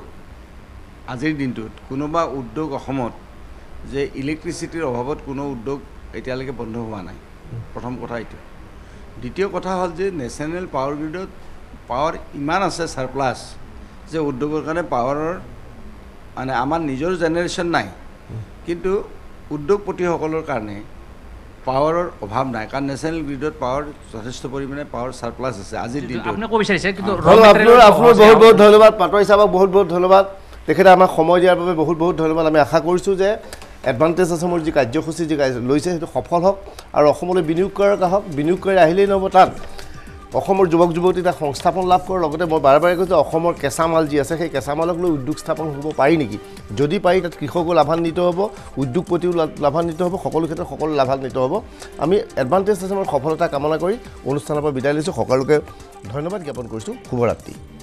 আজিৰ দিনটোত কোনোবা উদ্যোগ অসমত যে ইলেক্ট্ৰিচিটিৰ অভাৱত কোনো উদ্যোগ এতিয়ালৈকে বন্ধ হোৱা নাই প্ৰথম কথা এইটো দ্বিতীয় কথা হ'ল যে নেশ্যনেল পাৱাৰ গ্ৰিডত পাৱাৰ ইমান আছে ছাৰপ্লাছ যে উদ্যোগৰ কাৰণে পাৱাৰৰ মানে আমাৰ নিজৰ জেনেৰেশ্যন নাই কিন্তু উদ্যোগপতিসকলৰ কাৰণে পাৱাৰৰ অভাৱ নাই কাৰণ নেশ্যনেল গ্ৰিডত পাৱাৰ যথেষ্ট পৰিমাণে পাৱাৰ ছাৰপ্লাছ আছে আজিৰ দিনটোত আপুনি ক'ব বিচাৰিছে কিন্তু আপোনাৰ বহুত বহুত ধন্যবাদ পাটোৱাৰী চাহাবক বহুত বহুত ধন্যবাদ তেখেতে আমাক সময় দিয়াৰ বাবে বহুত বহুত ধন্যবাদ আমি আশা কৰিছোঁ যে এডভান্টেজ আছামৰ যি কাৰ্যসূচী যি লৈছে সেইটো সফল হওক আৰু অসমলৈ বিনিয়োগকাৰীক আহক বিনিয়োগকাৰী আহিলেই নহ'ব তাত অসমৰ যুৱক যুৱতী তাত সংস্থাপন লাভ কৰাৰ লগতে মই বাৰে বাৰে কৈছোঁ অসমৰ কেঁচামাল যি আছে সেই কেঁচামালক লৈ উদ্যোগ স্থাপন হ'ব পাৰি নেকি যদি পাৰি তাত কৃষকো লাভান্বিত হ'ব উদ্যোগপতিও লাভান্বিত হ'ব সকলো ক্ষেত্ৰত সকলো লাভান্বিত হ'ব আমি এডভান্টেজ আছামৰ সফলতা কামনা কৰি অনুষ্ঠানৰ পৰা বিদায় লৈছোঁ সকলোকে ধন্যবাদ জ্ঞাপন কৰিছোঁ শুভৰাত্ৰি